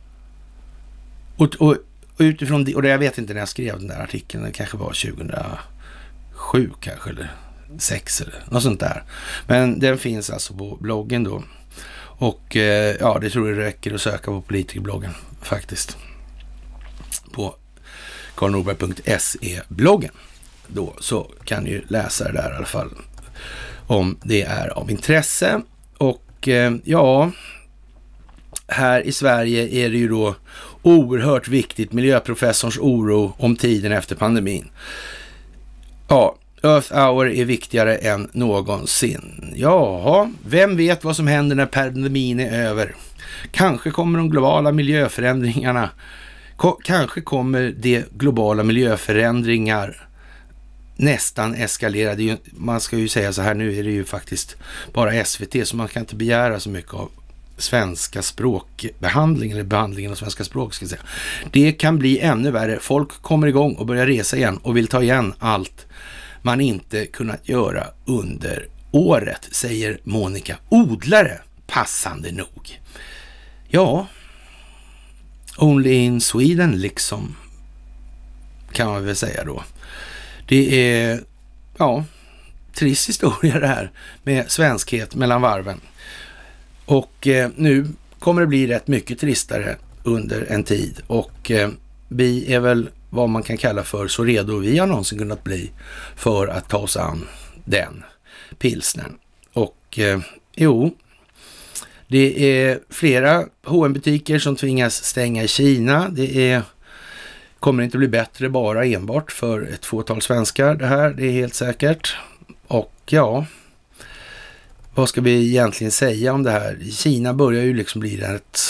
Och utifrån det, och jag vet inte när jag skrev den där artikeln, det kanske var 2007 kanske, eller 6 eller något sånt där. Men den finns alltså på bloggen då. Och ja, det tror jag räcker att söka på politikerbloggen faktiskt. På karlnorberg.se-bloggen. Då så kan ni ju läsa det där i alla fall, om det är av intresse. Och ja, här i Sverige är det ju då oerhört viktigt, miljöprofessorns oro om tiden efter pandemin. Ja, Earth Hour är viktigare än någonsin. Jaha, vem vet vad som händer när pandemin är över? Kanske kommer de globala miljöförändringarna, kanske kommer de globala miljöförändringar nästan eskalera. Man ska ju säga så här, nu är det ju faktiskt bara SVT, så man kan inte begära så mycket av svenska språkbehandling, eller behandlingen av svenska språk ska jag säga. Det kan bli ännu värre. Folk kommer igång och börjar resa igen och vill ta igen allt man inte kunnat göra under året, säger Monica Odlare, passande nog. Ja, only in Sweden liksom, kan man väl säga då. Det är, ja, trist historia det här med svenskhet mellan varven. Och nu kommer det bli rätt mycket tristare under en tid. Och vi är väl vad man kan kalla för så redo vi har någonsin kunnat bli för att ta oss an den pilsnern. Och jo, det är flera H&M-butiker som tvingas stänga i Kina. Det kommer inte bli bättre bara enbart för ett fåtal svenskar det här, det är helt säkert. Och ja, vad ska vi egentligen säga om det här? Kina börjar ju liksom bli ett,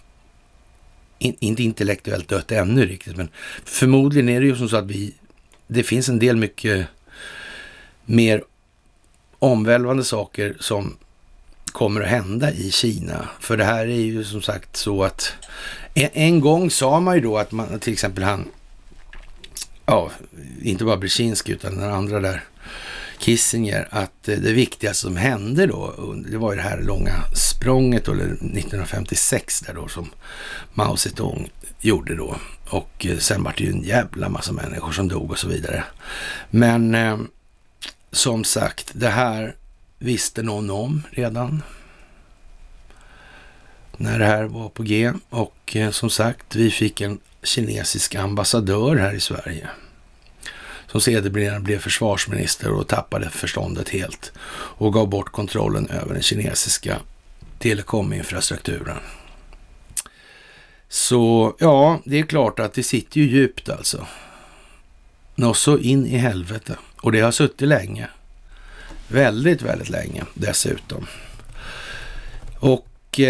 inte intellektuellt dött ännu riktigt, men förmodligen är det ju som så att det finns en del mycket mer omvälvande saker som kommer att hända i Kina. För det här är ju som sagt så att en gång sa man ju då att man, till exempel inte bara Brzezinski utan den andra där, Kissinger, att det viktigaste som hände då, det var ju det här långa språnget då, eller 1956 där då, som Mao Zedong gjorde då. Och sen var det ju en jävla massa människor som dog och så vidare. Men som sagt, det här visste någon om redan när det här var på G. Och som sagt, vi fick en kinesisk ambassadör här i Sverige som sedermera blev försvarsminister och tappade förståndet helt och gav bort kontrollen över den kinesiska telekominfrastrukturen. Så ja, det är klart att det sitter ju djupt alltså. Nå så in i helvete. Och det har suttit länge. Väldigt, väldigt länge dessutom. Och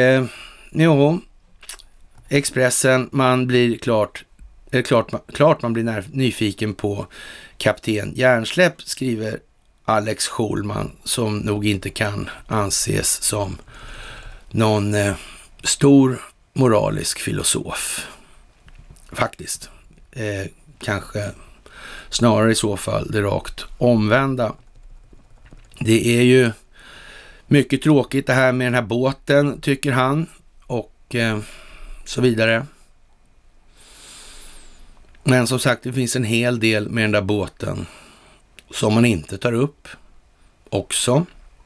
Expressen, man blir klart man blir nyfiken på kapten Hjärnsläpp, skriver Alex Schulman, som nog inte kan anses som någon stor moralisk filosof. Faktiskt. Kanske snarare i så fall det rakt omvända. Det är ju mycket tråkigt det här med den här båten, tycker han, och så vidare. Men som sagt, det finns en hel del med den där båten som man inte tar upp också.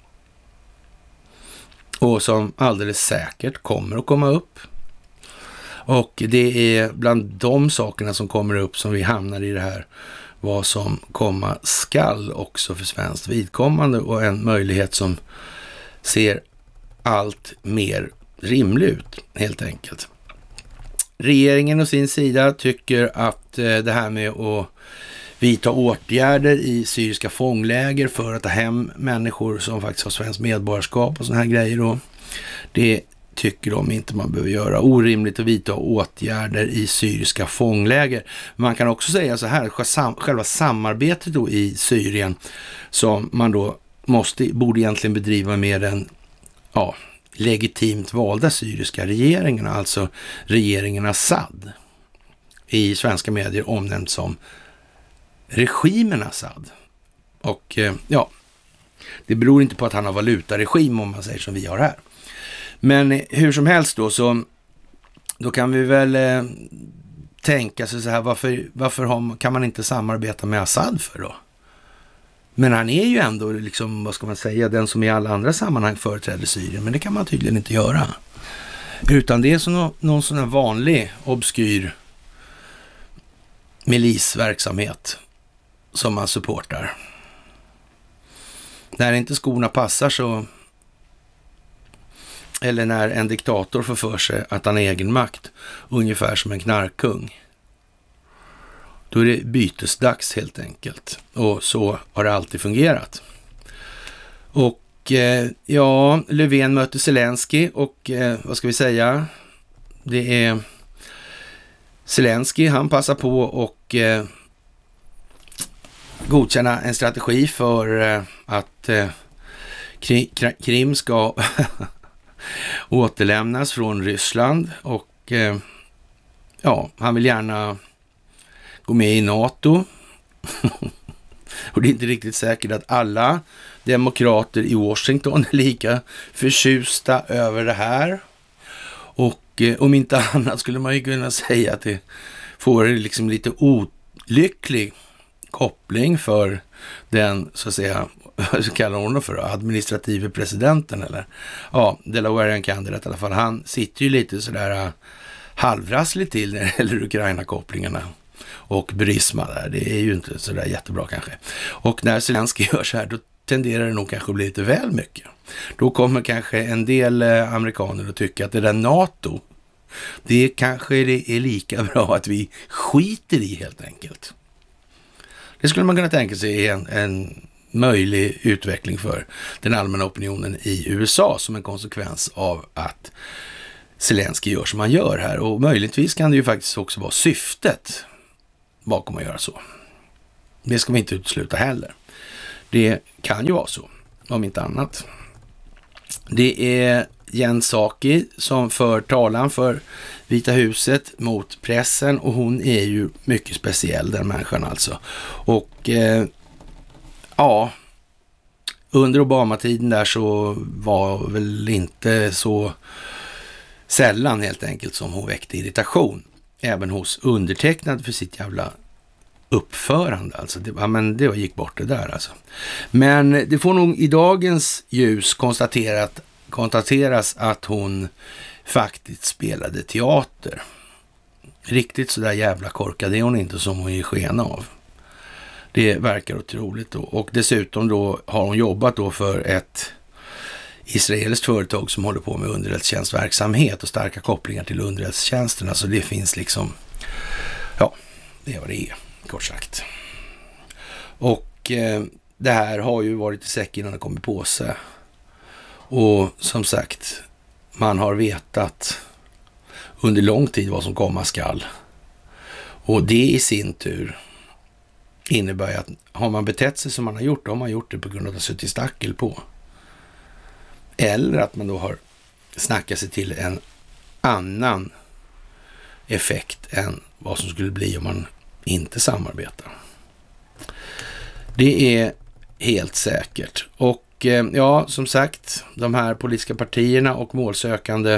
Och som alldeles säkert kommer att komma upp. Och det är bland de sakerna som kommer upp som vi hamnar i det här vad som komma skall också för svenskt vidkommande, och en möjlighet som ser allt mer rimlig ut helt enkelt. Regeringen å sin sida tycker att det här med att vidta åtgärder i syriska fångläger för att ta hem människor som faktiskt har svenskt medborgarskap och såna här grejer då, det tycker de inte man behöver göra. Orimligt att vidta åtgärder i syriska fångläger. Man kan också säga så här, själva samarbetet då i Syrien som man då borde egentligen bedriva med den legitimt valda syriska regeringen, alltså regeringen Assad, i svenska medier omnämnt som regimen Assad. Och det beror inte på att han har valutaregim, om man säger som vi har här. Men hur som helst då kan vi väl tänka sig så här, varför kan man inte samarbeta med Assad för då? Men han är ju ändå liksom, vad ska man säga, den som i alla andra sammanhang företräder Syrien, men det kan man tydligen inte göra. Utan det är som någon sån här vanlig, obskyr milisverksamhet som man supportar. När inte skorna passar så, eller när en diktator får för sig att han har egen makt, ungefär som en knarkkung, då är det bytesdags helt enkelt. Och så har det alltid fungerat. Och ja, Löfven möter Zelensky och vad ska vi säga? Det är Zelensky, han passar på och godkänna en strategi för att Krim ska återlämnas från Ryssland och ja, han vill gärna gå med i NATO. Och det är inte riktigt säkert att alla demokrater i Washington är lika förtjusta över det här. Och om inte annat skulle man ju kunna säga att det får liksom lite olycklig koppling för den, så att säga, vad kallar hon för, administrative presidenten eller? Ja, Delawarean kandidat i alla fall. Han sitter ju lite sådär halvrassligt till när det gäller Ukraina-kopplingarna och Burisma där. Det är ju inte sådär jättebra kanske. Och när Zelensky gör så här, då tenderar det nog kanske att bli lite väl mycket. Då kommer kanske en del amerikaner att tycka att det där NATO, det kanske är lika bra att vi skiter i helt enkelt. Det skulle man kunna tänka sig en möjlig utveckling för den allmänna opinionen i USA som en konsekvens av att Zelensky gör som han gör här. Och möjligtvis kan det ju faktiskt också vara syftet bakom att göra så. Det ska vi inte utesluta heller. Det kan ju vara så, om inte annat. Det är Jen Psaki som för talan för Vita huset mot pressen och hon är ju mycket speciell, den människan alltså. Och ja, under Obama-tiden där så var väl inte så sällan helt enkelt som hon väckte irritation. Även hos undertecknad för sitt jävla uppförande. Alltså det gick bort det där alltså. Men det får nog i dagens ljus konstateras att hon faktiskt spelade teater. Riktigt så där jävla korkad är hon inte som hon ger sken av. Det verkar otroligt då. Och dessutom då har hon jobbat då för ett israeliskt företag som håller på med underrättelsetjänstverksamhet och starka kopplingar till underrättelsetjänsterna. Så det finns liksom, ja, det är vad det är, kort sagt. Och det här har ju varit i säck innan det kommer på sig. Och som sagt, man har vetat under lång tid vad som komma skall. Och det i sin tur innebär att har man betett sig som man har gjort, då har man gjort det på grund av att ha suttit stackel på. Eller att man då har snackat sig till en annan effekt än vad som skulle bli om man inte samarbetar. Det är helt säkert. Och ja, som sagt, de här politiska partierna och målsökande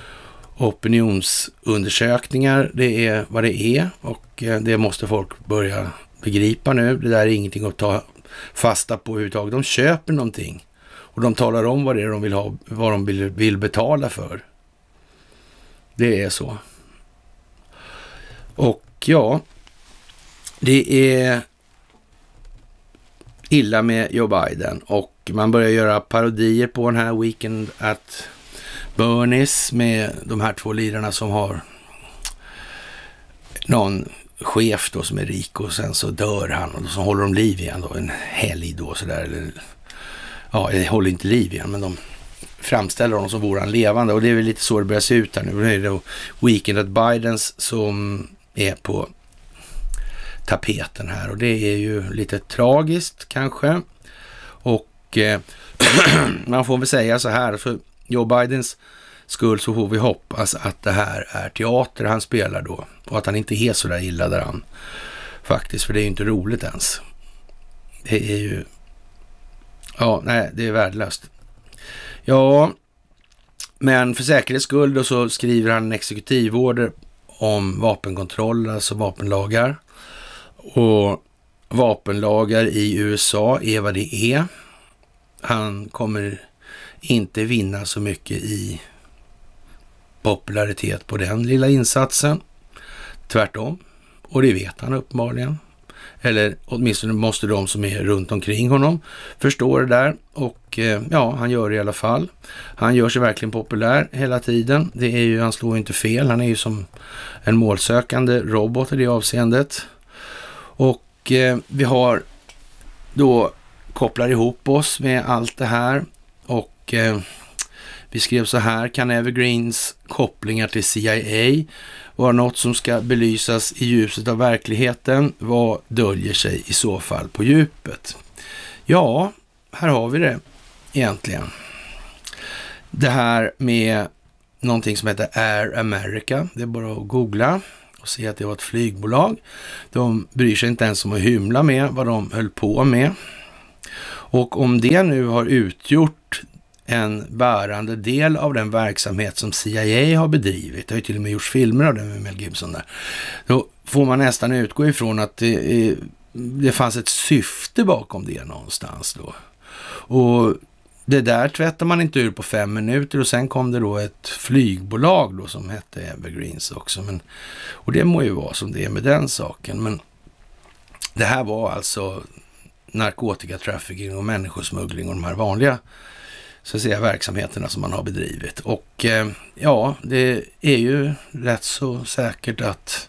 opinionsundersökningar, det är vad det är och det måste folk börja begripa nu. Det där är ingenting att ta fasta på överhuvudtaget. De köper någonting och de talar om vad det är de vill ha, vad de vill betala för. Det är så. Och ja, det är illa med Joe Biden och man börjar göra parodier på den här Weekend at Bernie's med de här två lirarna som har någon chef då som är rik och sen så dör han och så håller de liv igen då, en helg då sådär, eller ja, det håller inte liv igen men de framställer honom som vore han levande och det är väl lite så det börjar se ut här nu. Det är det Weekend at Bidens som är på tapeten här och det är ju lite tragiskt kanske och man får väl säga så här, för Joe Bidens skull så får vi hoppas att det här är teater han spelar då och att han inte är så där illa där han faktiskt, för det är ju inte roligt ens. Det är ju, ja, nej, det är värdelöst. Ja, men för säkerhets skull då så skriver han en exekutivorder om vapenkontroll, alltså vapenlagar. Och vapenlagar i USA är vad det är. Han kommer inte vinna så mycket i popularitet på den lilla insatsen. Tvärtom. Och det vet han uppenbarligen. Eller åtminstone måste de som är runt omkring honom förstå det där. Och ja, han gör det i alla fall. Han gör sig verkligen populär hela tiden. Det är ju, han slår inte fel. Han är ju som en målsökande robot i det avseendet. Och vi har då kopplar ihop oss med allt det här. och vi skrev så här: kan Evergreens kopplingar till CIA vara något som ska belysas i ljuset av verkligheten? Vad döljer sig i så fall på djupet? Ja, här har vi det egentligen. Det här med någonting som heter Air America, det är bara att googla och se att det var ett flygbolag. De bryr sig inte ens om att hymla med vad de höll på med. Och om det nu har utgjort en bärande del av den verksamhet som CIA har bedrivit, det har ju till och med gjorts filmer av den med Mel Gibson där, då får man nästan utgå ifrån att det fanns ett syfte bakom det någonstans då. Och det där tvättar man inte ur på 5 minuter, och sen kom det då ett flygbolag då som hette Evergreens också. Och det må ju vara som det är med den saken, men det här var alltså narkotikatrafficking och människosmuggling och de här vanliga, så att säga, verksamheterna som man har bedrivit. Och ja, det är ju rätt så säkert att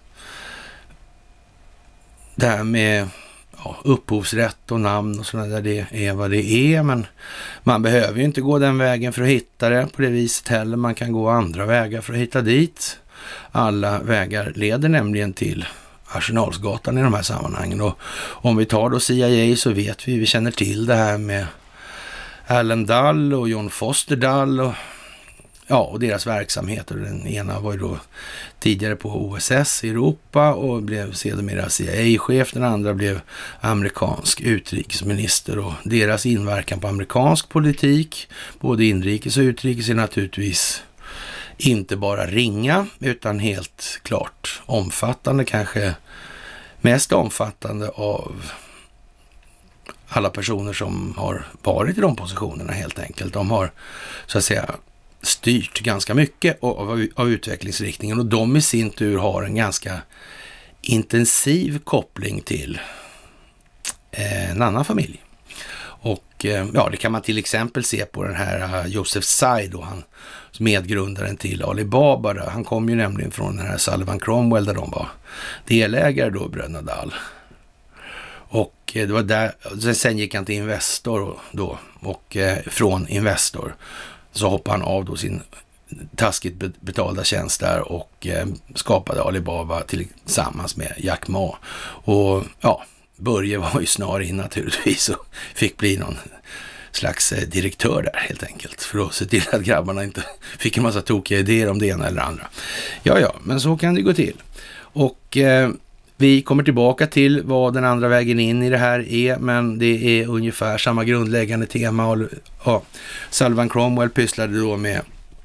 det här med upphovsrätt och namn och sådana där, det är vad det är, men man behöver ju inte gå den vägen för att hitta det på det viset heller. Man kan gå andra vägar för att hitta dit. Alla vägar leder nämligen till Arsenalsgatan i de här sammanhangen, och om vi tar då CIA så vet vi känner till det här med Alan Dull och John Foster Dull och deras verksamhet. Och den ena var ju då tidigare på OSS i Europa och blev sedermera CIA-chef. Den andra blev amerikansk utrikesminister, och deras inverkan på amerikansk politik, både inrikes och utrikes, är naturligtvis inte bara ringa utan helt klart omfattande, kanske mest omfattande av alla personer som har varit i de positionerna helt enkelt. De har så att säga styrt ganska mycket av utvecklingsriktningen, och de i sin tur har en ganska intensiv koppling till en annan familj. Och ja, det kan man till exempel se på den här Joseph Tsai då, han medgrundaren till Alibaba där. Han kom ju nämligen från den här Sullivan Cromwell där de var delägare då, bröderna Dahl. Och det var där, sen gick han till Investor då, och från Investor så hoppade han av då sin taskigt betalda tjänst där och skapade Alibaba tillsammans med Jack Ma. Och ja, Börje var ju snar in naturligtvis och fick bli någon slags direktör där helt enkelt, för att se till att grabbarna inte fick en massa tokiga idéer om det ena eller andra. Ja, men så kan det gå till. Och vi kommer tillbaka till vad den andra vägen in i det här är, men det är ungefär samma grundläggande tema. Och, ja, Sullivan Cromwell pysslade då med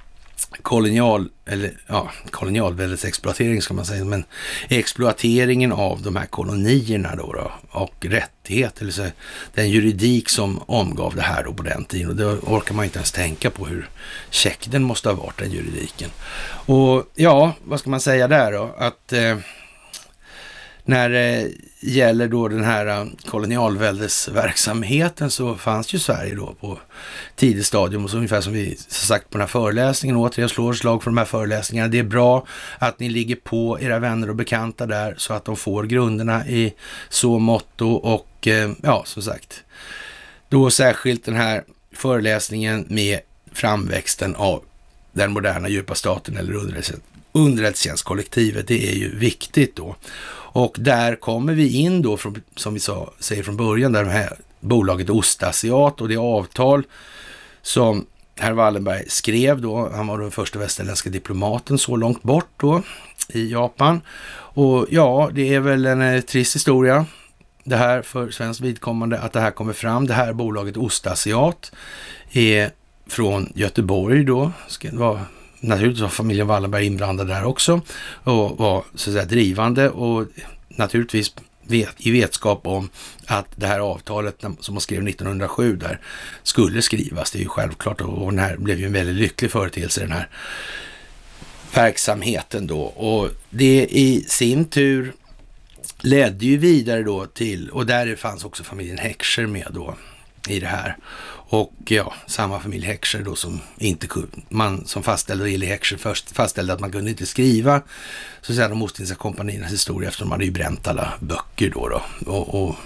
kolonialväldets exploatering ska man säga, men exploateringen av de här kolonierna då och rättigheter, eller så, den juridik som omgav det här då på den tiden, och då orkar man inte ens tänka på hur check den måste ha varit, den juridiken. Och ja, vad ska man säga där då? Att när det gäller då den här kolonialväldesverksamheten så fanns ju Sverige då på tidigt stadium, och så ungefär som vi sagt på den här föreläsningen, återigen slår slag för de här föreläsningarna. Det är bra att ni ligger på era vänner och bekanta där så att de får grunderna i så motto, och ja, som sagt, då särskilt den här föreläsningen med framväxten av den moderna djupa staten eller underrättelsetjänstkollektivet, det är ju viktigt då. Och där kommer vi in då, som vi säger från början, där det här bolaget Ostasiat och det avtal som herr Wallenberg skrev då, han var den första västerländska diplomaten så långt bort då i Japan. Och ja, det är väl en trist historia det här för svensk vidkommande att det här kommer fram. Det här bolaget Ostasiat är från Göteborg då, naturligtvis var familjen Wallenberg inblandad där också och var så att säga drivande, och naturligtvis i vetskap om att det här avtalet som man skrev 1907 där skulle skrivas, det är ju självklart, och den här blev ju en väldigt lycklig företeelse, den här verksamheten då, och det i sin tur ledde ju vidare då till, och där fanns också familjen Heckscher med då i det här. Och ja, samma familj Heckscher då som inte man som fastställde, eller Heckscher först fastställde att man kunde inte skriva så att säga de Ostindiska kompaniernas historia, eftersom de hade ju bränt alla böcker då. Och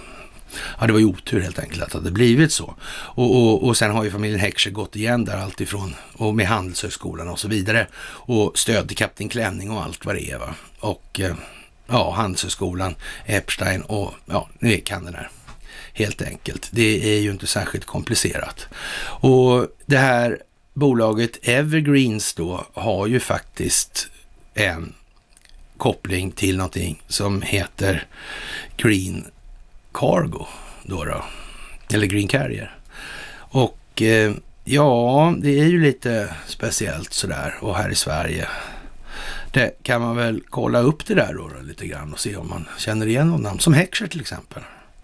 Ja, det var ju otur helt enkelt att det hade blivit så. Och sen har ju familjen Heckscher gått igen där alltifrån, och med Handelshögskolan och så vidare. Och stöd till Kapten Klänning och allt vad det är, va. Och ja, Handelshögskolan, Epstein och ja, ni kan den här. Helt enkelt. Det är ju inte särskilt komplicerat. Och det här bolaget Evergreens då har ju faktiskt en koppling till någonting som heter Green Cargo då. Eller Green Carrier. Och ja, det är ju lite speciellt sådär. Och här i Sverige, det kan man väl kolla upp det där då lite grann och se om man känner igen någon namn. Som Heckscher till exempel.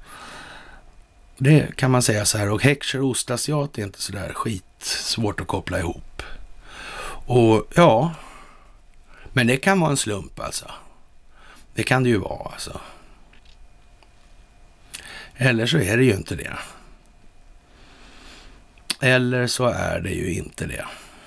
Det kan man säga så här. Och Heckscher och Ostasiat är inte sådär svårt att koppla ihop. Och ja, men det kan vara en slump alltså. Det kan det ju vara alltså. Eller så är det ju inte det. Eller så är det ju inte det.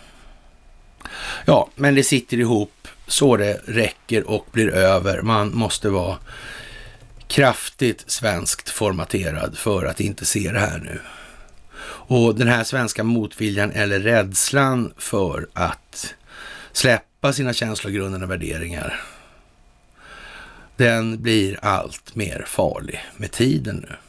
Ja, men det sitter ihop så det räcker och blir över. Man måste vara kraftigt svenskt formaterad för att inte se det här nu. Och den här svenska motviljan eller rädslan för att släppa sina känslogrundande värderingar, den blir allt mer farlig med tiden nu.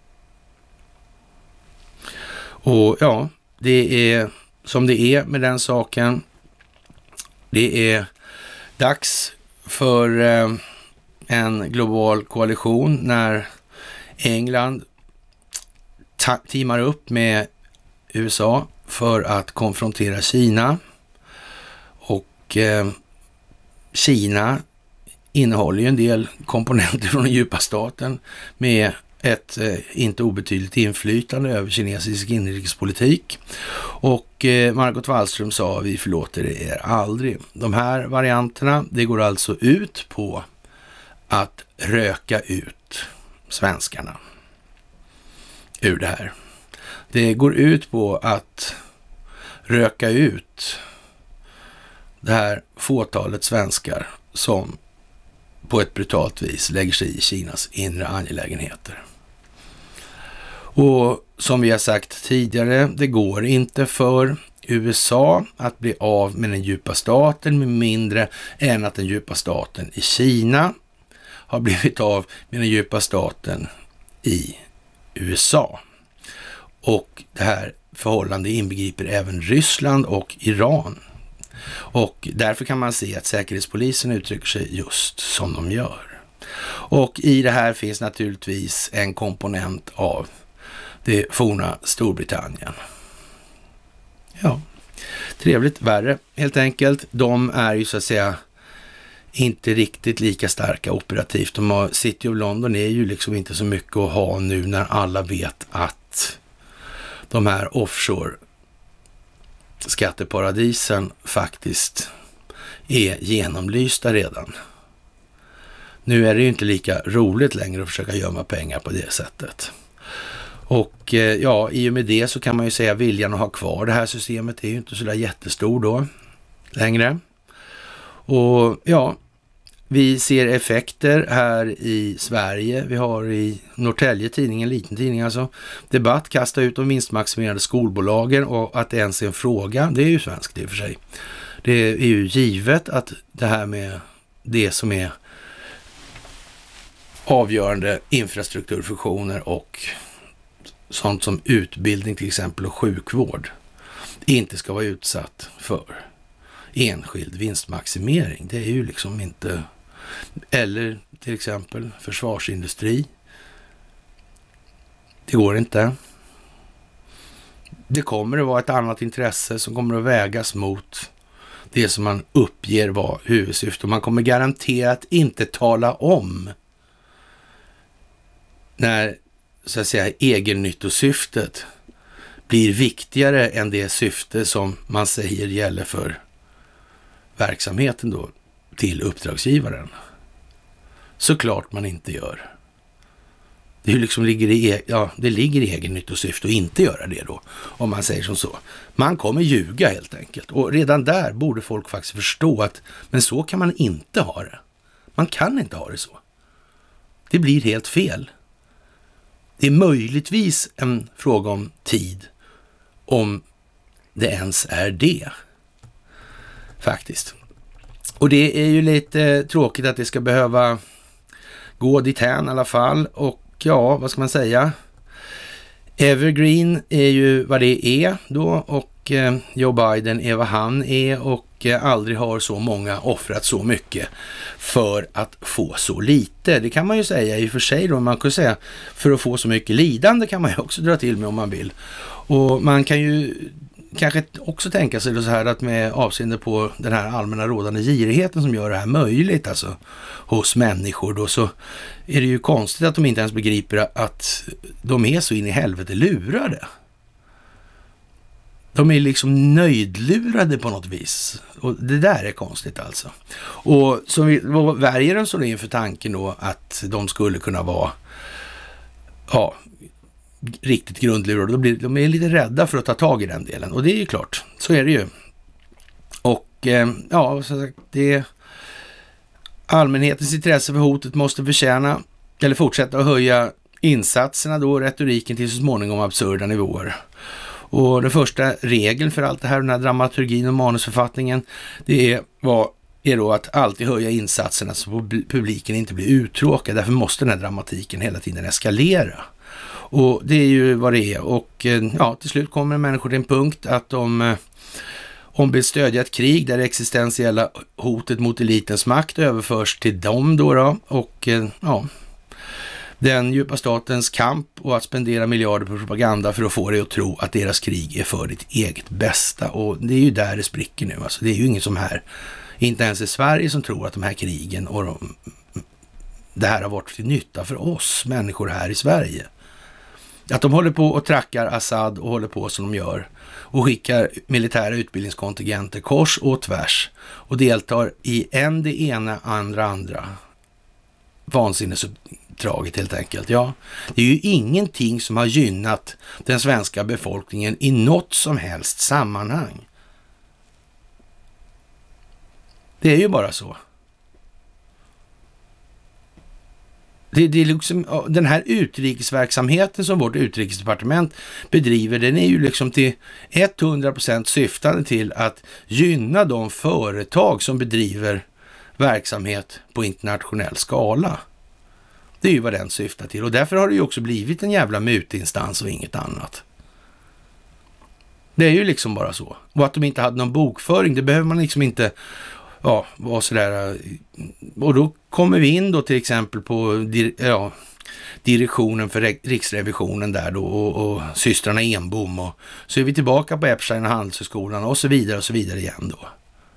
Och ja, det är som det är med den saken. Det är dags för en global koalition när England teamar upp med USA för att konfrontera Kina. Och Kina innehåller ju en del komponenter från den djupa staten med ett inte obetydligt inflytande över kinesisk inrikespolitik. Och Margot Wallström sa: vi förlåter er aldrig. De här varianterna, det går alltså ut på att röka ut svenskarna ur det här. Det går ut på att röka ut det här fåtalet svenskar som på ett brutalt vis lägger sig i Kinas inre angelägenheter. Och som vi har sagt tidigare, det går inte för USA att bli av med den djupa staten med mindre än att den djupa staten i Kina har blivit av med den djupa staten i USA. Och det här förhållandet inbegriper även Ryssland och Iran. Och därför kan man se att säkerhetspolisen uttrycker sig just som de gör. Och i det här finns naturligtvis en komponent av det forna Storbritannien. Ja, trevligt värre helt enkelt. De är ju så att säga inte riktigt lika starka operativt. City of London är ju liksom inte så mycket att ha nu när alla vet att de här offshore skatteparadisen faktiskt är genomlysta redan. Nu är det ju inte lika roligt längre att försöka gömma pengar på det sättet. Och ja, i och med det så kan man ju säga att viljan att ha kvar det här systemet är ju inte så där jättestor då längre. Och ja, vi ser effekter här i Sverige. Vi har i Norrtälje tidning, en liten tidning alltså, debatt, kasta ut de vinstmaximerade skolbolagen, och att det ens är en fråga, det är ju svenskt i och för sig. Det är ju givet att det här med det som är avgörande infrastrukturfunktioner och sånt som utbildning till exempel och sjukvård inte ska vara utsatt för enskild vinstmaximering. Det är ju liksom inte, eller till exempel försvarsindustri. Det går inte. Det kommer att vara ett annat intresse som kommer att vägas mot det som man uppger var huvudsyfte. Och man kommer garanterat inte tala om när så att säga egennyttosyftet blir viktigare än det syfte som man säger gäller för verksamheten då till uppdragsgivaren. Såklart man inte gör. Det är liksom det ligger i egennyttosyfte att inte göra det då, om man säger som så. Man kommer ljuga helt enkelt. Och redan där borde folk faktiskt förstå att men så kan man inte ha det. Man kan inte ha det så. Det blir helt fel. Det är möjligtvis en fråga om tid, om det ens är det, faktiskt. Och det är ju lite tråkigt att det ska behöva gå dithän i alla fall. Och ja, vad ska man säga? Evergreen är ju vad det är då, och Joe Biden är vad han är, och aldrig har så många offrat så mycket för att få så lite. Det kan man ju säga i och för sig då, man kan säga för att få så mycket lidande kan man ju också dra till med om man vill. Och man kan ju kanske också tänka sig då så här att med avseende på den här allmänna rådande girigheten som gör det här möjligt, alltså hos människor då, så är det ju konstigt att de inte ens begriper att de är så in i helvete lurade. De är liksom nöjdlurade på något vis. Och det där är konstigt alltså. Och så värjer de så inför tanken då att de skulle kunna vara riktigt grundlurade. De är lite rädda för att ta tag i den delen. Och det är ju klart, så är det ju. Och så sagt, det allmänhetens intresse för hotet måste fortsätta att höja insatserna då, retoriken till så småningom absurda nivåer. Och den första regeln för allt det här, den här dramaturgin och manusförfattningen, det är då att alltid höja insatserna så publiken inte blir uttråkad. Därför måste den här dramatiken hela tiden eskalera. Och det är ju vad det är. Och till slut kommer människor till en punkt att de vill stödja ett krig där det existentiella hotet mot elitens makt överförs till dem då. Och den djupa statens kamp och att spendera miljarder på propaganda för att få dig att tro att deras krig är för ditt eget bästa. Och det är ju där det spricker nu. Alltså, det är ju ingen som här, inte ens i Sverige, som tror att de här krigen och det här har varit till nytta för oss människor här i Sverige. Att de håller på och trackar Assad och håller på som de gör och skickar militära utbildningskontingenter kors och tvärs och deltar i det ena, andra vansinnesuppdraget helt enkelt. Ja, det är ju ingenting som har gynnat den svenska befolkningen i något som helst sammanhang. Det är ju bara så. Det är liksom, den här utrikesverksamheten som vårt utrikesdepartement bedriver, den är ju liksom till 100% syftande till att gynna de företag som bedriver verksamhet på internationell skala. Det är ju vad den syftar till, och därför har det ju också blivit en jävla mutinstans och inget annat. Det är ju liksom bara så. Och att de inte hade någon bokföring, det behöver man liksom inte vara sådär. Och då kommer vi in då till exempel på direktionen för Riksrevisionen där då och systrarna Enbom, och så är vi tillbaka på Epstein och Handelshögskolan och så vidare igen då.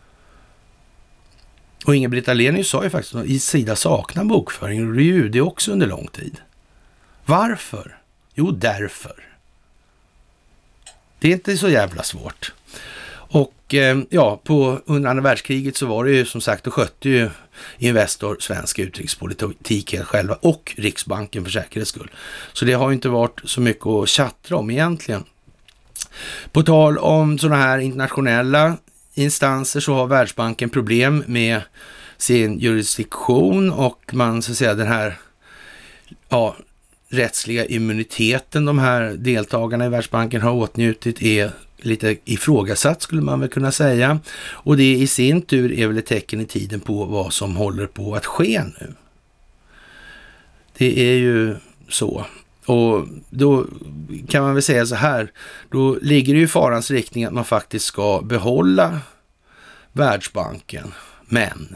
Och Inga-Britt Ahlenius sa ju faktiskt att i Sida saknar bokföring, och det är ju det också under lång tid. Varför? Jo, därför. Det är inte så jävla svårt. Och under andra världskriget så var det ju som sagt, då skötte ju Investor svensk utrikespolitik helt själva, och Riksbanken för säkerhets skull. Så det har ju inte varit så mycket att tjattra om egentligen. På tal om sådana här internationella instanser så har Världsbanken problem med sin jurisdiktion, och man så att säga den här rättsliga immuniteten de här deltagarna i Världsbanken har åtnjutit är lite ifrågasatt, skulle man väl kunna säga. Och det i sin tur är väl ett tecken i tiden på vad som håller på att ske nu. Det är ju så. Och då kan man väl säga så här, då ligger det ju i farans riktning att man faktiskt ska behålla Världsbanken. Men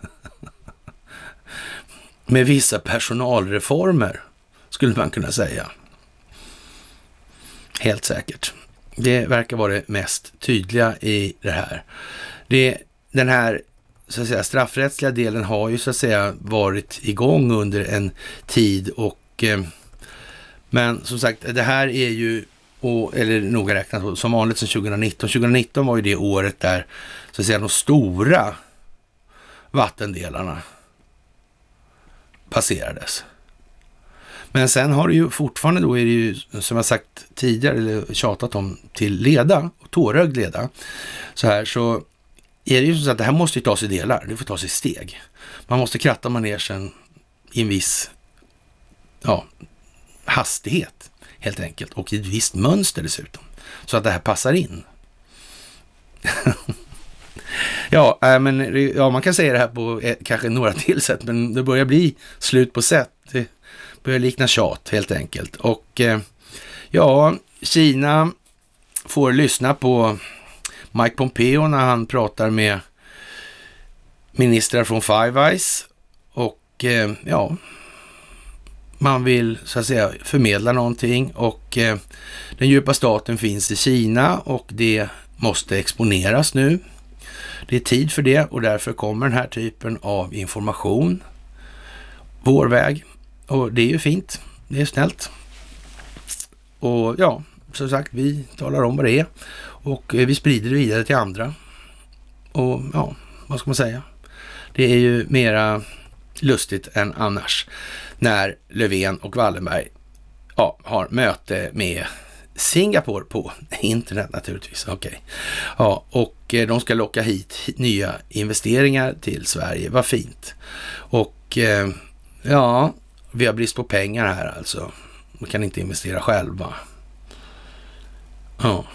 med vissa personalreformer, skulle man kunna säga. Helt säkert. Det verkar vara det mest tydliga i det här. Den här så att säga straffrättsliga delen har ju så att säga varit igång under en tid, och men som sagt, det här är ju, eller noga räknat som vanligt sedan 2019. 2019 var ju det året där så att säga de stora vattendelarna passerades. Men sen har det ju fortfarande då, är det ju som jag sagt tidigare eller tjatat om till leda, tårögd leda, så här, så är det ju så att det här måste ju tas i delar, det får tas i steg. Man måste kratta manegen i en viss hastighet helt enkelt och i ett visst mönster dessutom. Så att det här passar in. Ja, man kan säga det här på kanske några till sätt, men det börjar bli slut på sätt. Det börjar likna tjat helt enkelt. Och Kina får lyssna på Mike Pompeo när han pratar med ministrar från Five Eyes och man vill så att säga förmedla någonting och den djupa staten finns i Kina och det måste exponeras nu. Det är tid för det och därför kommer den här typen av information vår väg och det är ju fint, det är snällt. Och som sagt, vi talar om vad det är och vi sprider det vidare till andra. Och vad ska man säga? Det är ju mera lustigt än annars när Löfven och Wallenberg har möte med Singapore på internet naturligtvis. Okej. Ja, och de ska locka hit nya investeringar till Sverige. Vad fint. Och vi har brist på pengar här alltså. Vi kan inte investera själva. Ja.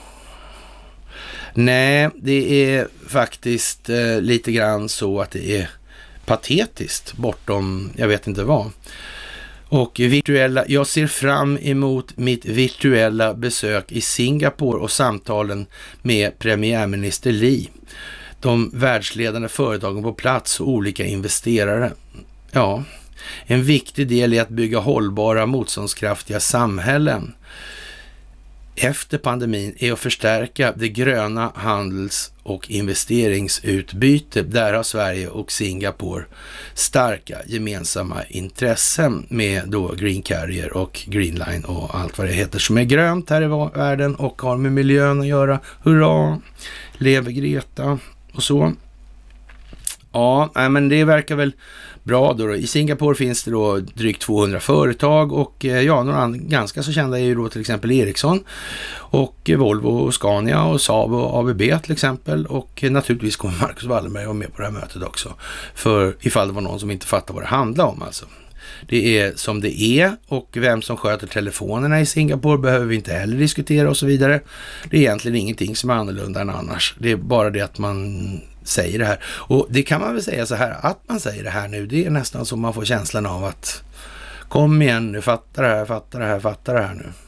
Nej, det är faktiskt lite grann så att det är patetiskt bortom, jag vet inte vad. Och jag ser fram emot mitt virtuella besök i Singapore och samtalen med premiärminister Lee. De världsledande företagen på plats och olika investerare. Ja, en viktig del är att bygga hållbara, motståndskraftiga samhällen efter pandemin är att förstärka det gröna handels- och investeringsutbyte. Där har Sverige och Singapore starka gemensamma intressen med då Green Carrier och Green Line och allt vad det heter som är grönt här i världen och har med miljön att göra. Hurra! Lever Greta och så. Ja, men det verkar väl bra då. I Singapore finns det då drygt 200 företag och några ganska så kända är ju då till exempel Ericsson och Volvo och Scania och Saab och ABB till exempel och naturligtvis kommer Marcus Wallenberg vara med på det här mötet också för ifall det var någon som inte fattar vad det handlar om alltså. Det är som det är och vem som sköter telefonerna i Singapore behöver vi inte heller diskutera och så vidare. Det är egentligen ingenting som är annorlunda än annars. Det är bara det att man säger det här. Och det kan man väl säga så här, att man säger det här nu, det är nästan som man får känslan av att kom igen nu, fatta det här nu.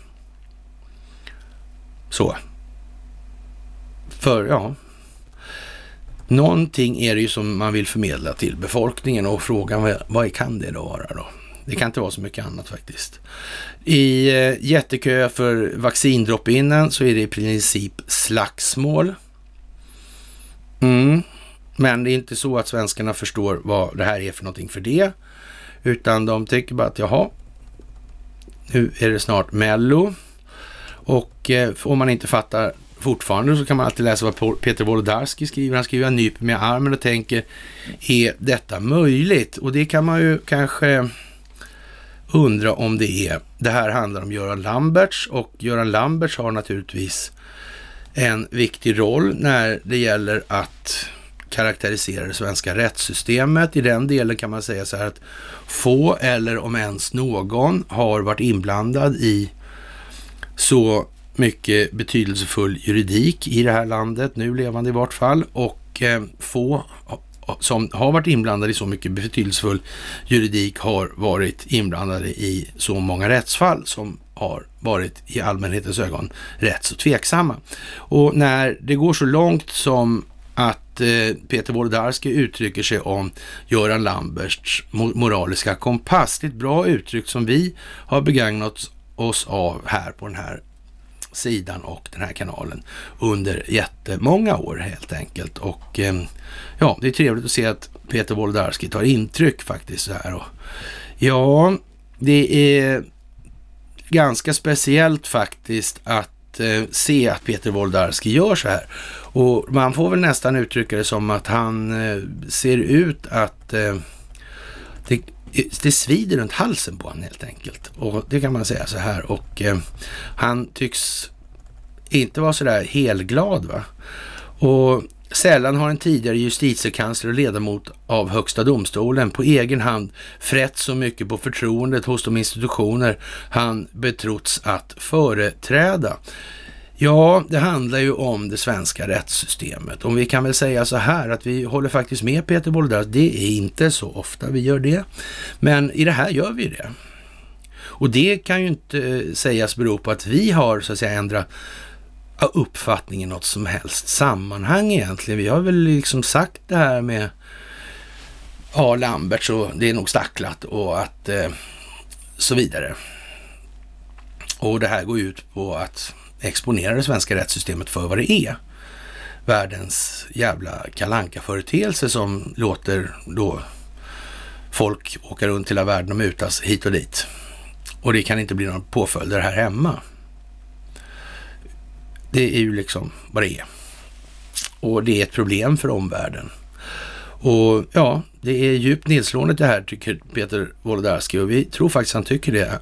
Så. För någonting är det ju som man vill förmedla till befolkningen och frågan vad kan det då vara då? Det kan inte vara så mycket annat faktiskt. I jättekö för vaccindropp-innen så är det i princip slagsmål. Men det är inte så att svenskarna förstår vad det här är för någonting för det. Utan de tycker bara att nu är det snart Mello. Och om man inte fattar fortfarande så kan man alltid läsa vad Peter Wolodarski skriver. Han skriver: jag nyper med armen och tänker, är detta möjligt? Och det kan man ju kanske undra om det är. Det här handlar om Göran Lambertz och Göran Lambertz har naturligtvis en viktig roll när det gäller att karaktärisera det svenska rättssystemet. I den delen kan man säga så här att få eller om ens någon har varit inblandad i så mycket betydelsefull juridik i det här landet, nu levande i vart fall, och få som har varit inblandade i så mycket betydelsefull juridik har varit inblandade i så många rättsfall som har varit i allmänhetens ögon rätt så tveksamma. Och när det går så långt som att Peter Wolodarski uttrycker sig om Göran Lambertz moraliska kompass, det är ett bra uttryck som vi har begagnat oss av här på den här sidan och den här kanalen under jättemånga år helt enkelt. Och det är trevligt att se att Peter Wolodarski tar intryck faktiskt så här. Och det är ganska speciellt faktiskt att se att Peter Wolodarski gör så här. Och man får väl nästan uttrycka det som att han ser ut att det svider runt halsen på honom helt enkelt. Och det kan man säga så här. Och han tycks inte vara så där helglad va. Och Sällan har en tidigare justitiekansler och ledamot av högsta domstolen på egen hand frätt så mycket på förtroendet hos de institutioner han betrotts att företräda. Ja, det handlar ju om det svenska rättssystemet. Om vi kan väl säga så här att vi håller faktiskt med Peter Wolodarski. Det är inte så ofta vi gör det, men i det här gör vi det. Och det kan ju inte sägas bero på att vi har så att säga ändrat uppfattning i något som helst sammanhang egentligen. Vi har väl liksom sagt det här med Lambert, så det är nog stacklat och att så vidare. Och det här går ut på att exponera det svenska rättssystemet för vad det är. Världens jävla kalanka-företeelse som låter då folk åka runt till hela världen och mutas hit och dit. Och det kan inte bli några påföljder här hemma. Det är ju liksom vad det är. Och det är ett problem för omvärlden. Och ja, det är djupt nedslående det här, tycker Peter Wolodarski. Och vi tror faktiskt han tycker det.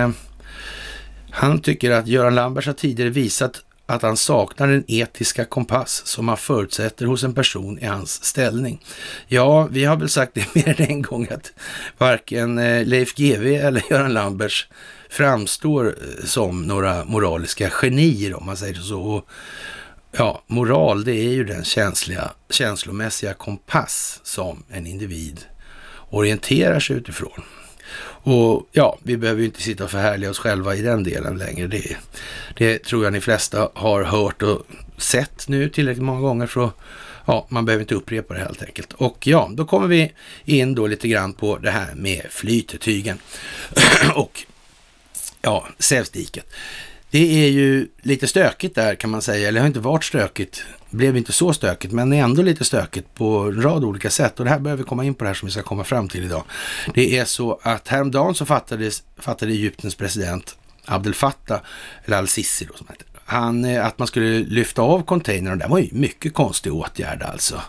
Han tycker att Göran Lambert har tidigare visat att han saknar den etiska kompass som man förutsätter hos en person i hans ställning. Ja, vi har väl sagt det mer än en gång att varken Leif GW eller Göran Lambert framstår som några moraliska genier, om man säger så. Och ja, moral, det är ju den känslomässiga kompass som en individ orienterar sig utifrån. Och ja, vi behöver ju inte sitta och förhärliga oss själva i den delen längre. Det tror jag ni flesta har hört och sett nu tillräckligt många gånger för att, ja, man behöver inte upprepa det helt enkelt. Och ja, då kommer vi in då lite grann på det här med flytetygen och ja, Sävsdiket. Det är ju lite stökigt där kan man säga, eller har inte varit stökigt, blev inte så stökigt, men är ändå lite stökigt på en rad olika sätt. Och det här behöver vi komma in på det här som vi ska komma fram till idag. Det är så att häromdagen så fattade Egyptens president Abdel Fattah, eller Al-Sisi då som heter, att man skulle lyfta av containern, och det var ju mycket konstig åtgärd alltså.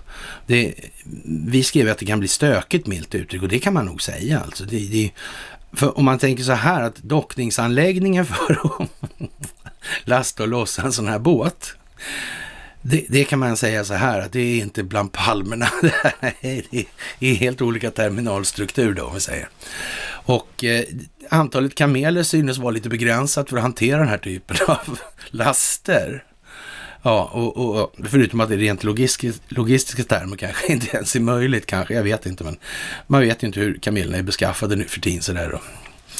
Vi skrev att det kan bli stökigt milt uttryck, och det kan man nog säga alltså. För om man tänker så här att dockningsanläggningen för att lasta och lossa en sån här båt, det kan man säga så här att det är inte bland palmerna. Det är helt olika terminalstruktur då, om vi säger. Och antalet kameler synes vara lite begränsat för att hantera den här typen av laster. Ja, och förutom att det är rent logistiska termer kanske inte ens är möjligt, kanske, jag vet inte, men man vet ju inte hur kamelerna är beskaffade nu för tiden sådär då.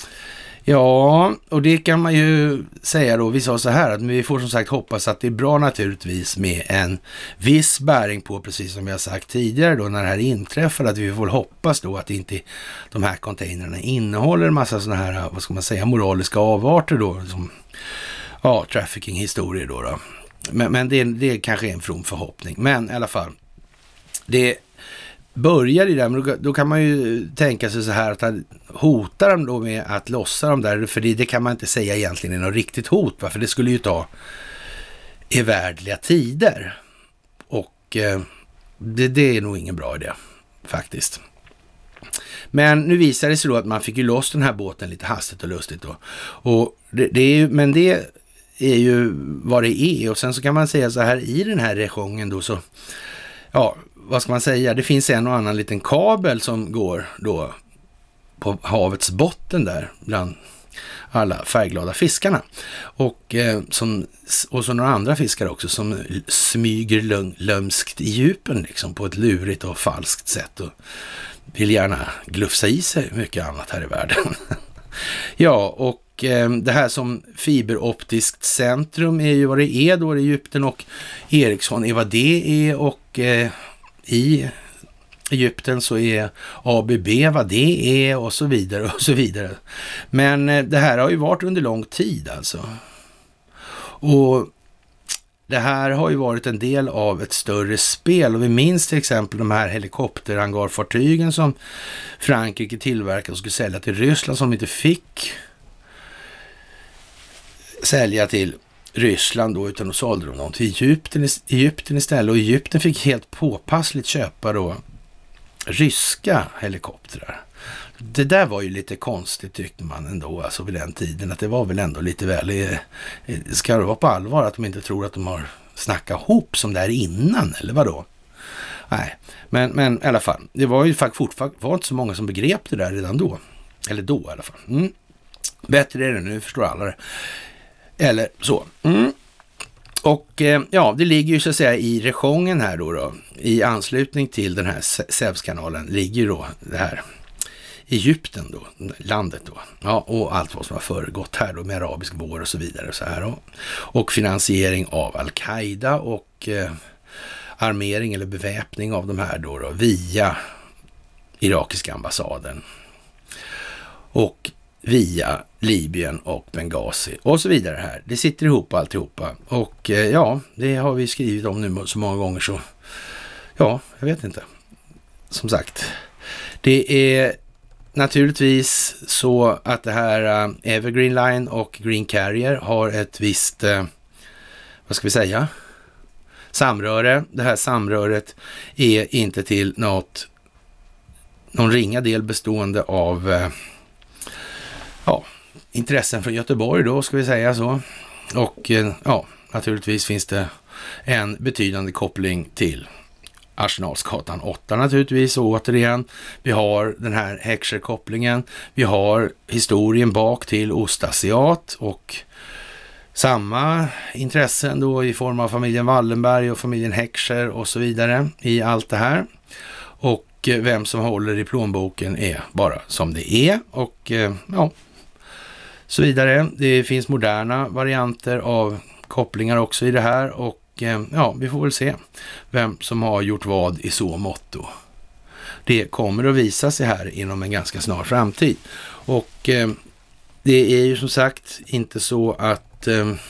Ja, och det kan man ju säga då, vi sa så här att vi får som sagt hoppas att det är bra naturligtvis med en viss bäring på, precis som vi har sagt tidigare då när det här inträffar, att vi får hoppas då att inte de här containerna innehåller en massa sådana här, vad ska man säga, moraliska avarter då, som ja, trafficking-historier då. Men det kanske är en from förhoppning. Men i alla fall, det börjar i det, men då kan man ju tänka sig så här att han hotar dem då med att lossa dem där, för det kan man inte säga egentligen är något riktigt hot, för det skulle ju ta evärdliga tider. Och det är nog ingen bra idé faktiskt. Men nu visar det sig då att man fick ju loss den här båten lite hastigt och lustigt då. Och det är ju vad det är. Och sen så kan man säga så här, i den här regionen då så, ja, vad ska man säga, det finns en och annan liten kabel som går då på havets botten där bland alla färgglada fiskarna. Och så några andra fiskar också som smyger lömskt i djupen liksom på ett lurigt och falskt sätt och vill gärna glufsa i sig mycket annat här i världen. Ja, och det här som fiberoptiskt centrum är ju vad det är då i Egypten, och Ericsson är vad det är, och i Egypten så är ABB vad det är, och så vidare och så vidare. Men det här har ju varit under lång tid alltså. Och det här har ju varit en del av ett större spel, och vi minns till exempel de här helikopterhangarfartygen som Frankrike tillverkade och skulle sälja till Ryssland, som de inte fick sälja till Ryssland då, utan då sålde de dem till Egypten istället, och Egypten fick helt påpassligt köpa då ryska helikoptrar. Det där var ju lite konstigt tyckte man ändå, alltså vid den tiden, att det var väl ändå lite väl, ska det vara på allvar att de inte tror att de har snacka ihop som där innan, eller vadå? Nej, men i alla fall, det var ju fortfarande inte så många som begrep det där redan då. Eller då i alla fall. Bättre är det nu, förstår alla det. Eller så. Och ja, det ligger ju så att säga i regionen här då. I anslutning till den här Suezkanalen ligger ju då det här Egypten då, landet då. Ja, och allt vad som har föregått här då med arabisk vår och så vidare och så här då. Och finansiering av Al-Qaida och armering eller beväpning av de här då via irakiska ambassaden. Och via Libyen och Benghazi och så vidare här. Det sitter ihop alltihopa. Och ja, det har vi skrivit om nu så många gånger så ja, jag vet inte. Som sagt, det är naturligtvis så att det här Evergreen Line och Green Carrier har ett visst, vad ska vi säga, samröre. Det här samröret är inte till någon ringa del bestående av intressen från Göteborg då, ska vi säga så. Och ja, naturligtvis finns det en betydande koppling till Arsenalsgatan 8 naturligtvis. Och återigen, vi har den här Heckscher-kopplingen. Vi har historien bak till Ostasiat och samma intressen då i form av familjen Wallenberg och familjen Heckscher och så vidare i allt det här. Och vem som håller i plånboken är bara som det är. Och ja, så vidare. Det finns moderna varianter av kopplingar också i det här och ja, vi får väl se vem som har gjort vad i så motto. Det kommer att visa sig här inom en ganska snar framtid. Och det är ju som sagt inte så att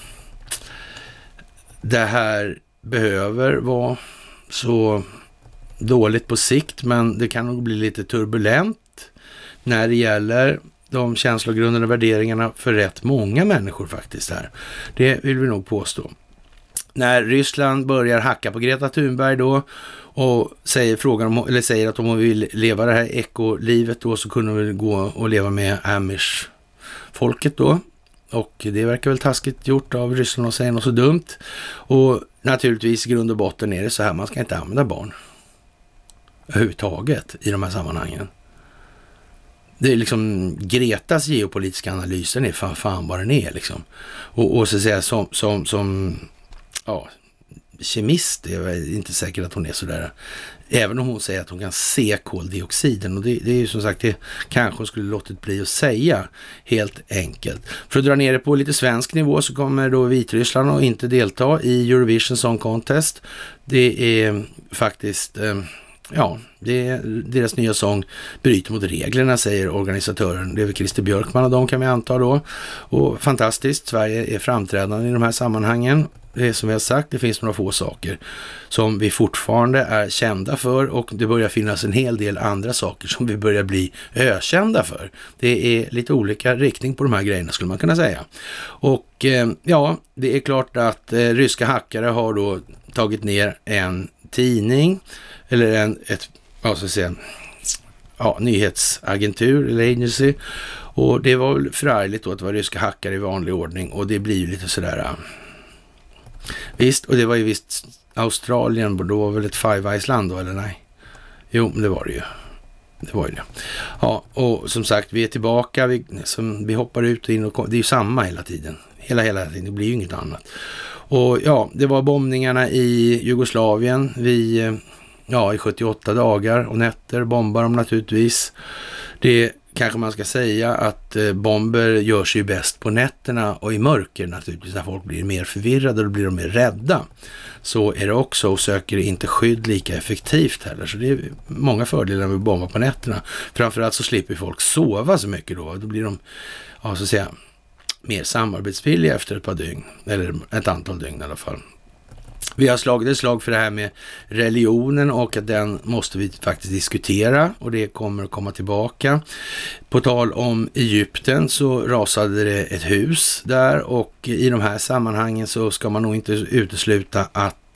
det här behöver vara så dåligt på sikt, men det kan nog bli lite turbulent när det gäller de känslogrundande värderingarna för rätt många människor faktiskt här. Det vill vi nog påstå. När Ryssland börjar hacka på Greta Thunberg då och säger att om hon vill leva det här ekolivet då så kunde hon väl gå och leva med Amish-folket då. Och det verkar väl taskigt gjort av Ryssland att säga något så dumt. Och naturligtvis i grund och botten är det så här, man ska inte använda barn överhuvudtaget i de här sammanhangen. Det är liksom Gretas geopolitiska analysen är fan vad den är liksom. Och så att säga som ja, kemist är jag inte säker att hon är sådär. Även om hon säger att hon kan se koldioxiden. Och det är ju som sagt, det kanske hon skulle låtit bli att säga helt enkelt. För att dra ner det på lite svensk nivå så kommer då Vitryssland att inte delta i Eurovision Song Contest. Det är faktiskt... ja, deras nya sång bryter mot reglerna, säger organisatören. Det är väl Christer Björkman och de kan vi anta då. Och fantastiskt, Sverige är framträdande i de här sammanhangen. Det är som vi har sagt, det finns några få saker som vi fortfarande är kända för och det börjar finnas en hel del andra saker som vi börjar bli ökända för. Det är lite olika riktning på de här grejerna skulle man kunna säga. Och ja, det är klart att ryska hackare har då tagit ner en tidning eller nyhetsagentur eller agency. Och det var väl förargligt då att det var ryska hackare i vanlig ordning och det blir ju lite sådär... Visst, och det var ju visst Australien, då var väl ett Five Eyes-land då, eller nej? Jo, det var det ju. Det var ju det. Ja, och som sagt, vi är tillbaka, vi hoppar ut och in och det är ju samma hela tiden. Hela tiden, det blir ju inget annat. Och ja, det var bombningarna i Jugoslavien, i 78 dagar och nätter bombar de naturligtvis. Det kanske man ska säga att bomber görs ju bäst på nätterna och i mörker naturligtvis, när folk blir mer förvirrade och då blir de mer rädda. Så är det också och söker inte skydd lika effektivt heller. Så det är många fördelar med att bomba på nätterna. Framförallt så slipper folk sova så mycket då. Då blir de, så att säga, mer samarbetsvilliga efter ett par dygn. Eller ett antal dygn i alla fall. Vi har slagit ett slag för det här med religionen och att den måste vi faktiskt diskutera och det kommer att komma tillbaka. På tal om Egypten så rasade det ett hus där och i de här sammanhangen så ska man nog inte utesluta att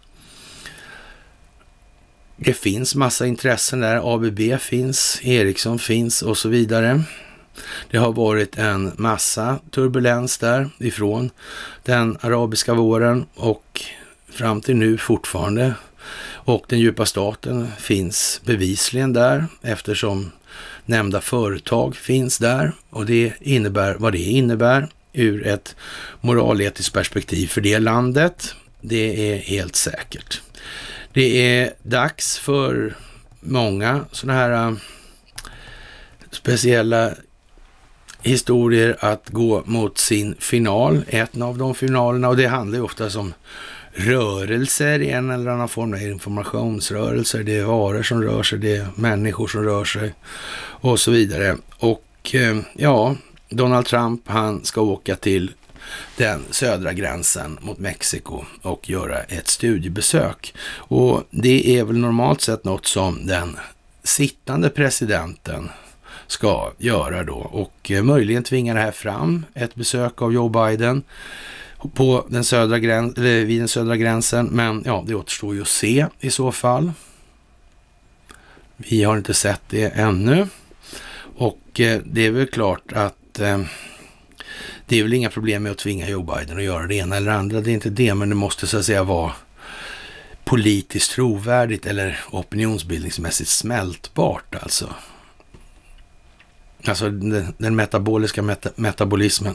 det finns massa intressen där. ABB finns, Ericsson finns och så vidare. Det har varit en massa turbulens där ifrån den arabiska våren och fram till nu fortfarande. Och den djupa staten finns bevisligen där eftersom nämnda företag finns där. Och det innebär vad det innebär ur ett moraletiskt perspektiv för det landet. Det är helt säkert. Det är dags för många sådana här speciella historier att gå mot sin final, en av de finalerna, och det handlar ju ofta om rörelser i en eller annan form, informationsrörelser, det är varor som rör sig, det är människor som rör sig och så vidare. Och ja, Donald Trump, han ska åka till den södra gränsen mot Mexiko och göra ett studiebesök. Och det är väl normalt sett något som den sittande presidenten ska göra då, och möjligen tvinga det här fram ett besök av Joe Biden på den södra vid den södra gränsen, men ja, det återstår ju att se i så fall. Vi har inte sett det ännu, och det är väl klart att det är väl inga problem med att tvinga Joe Biden att göra det ena eller andra, det är inte det, men det måste så att säga vara politiskt trovärdigt eller opinionsbildningsmässigt smältbart alltså. Alltså den metaboliska metabolismen.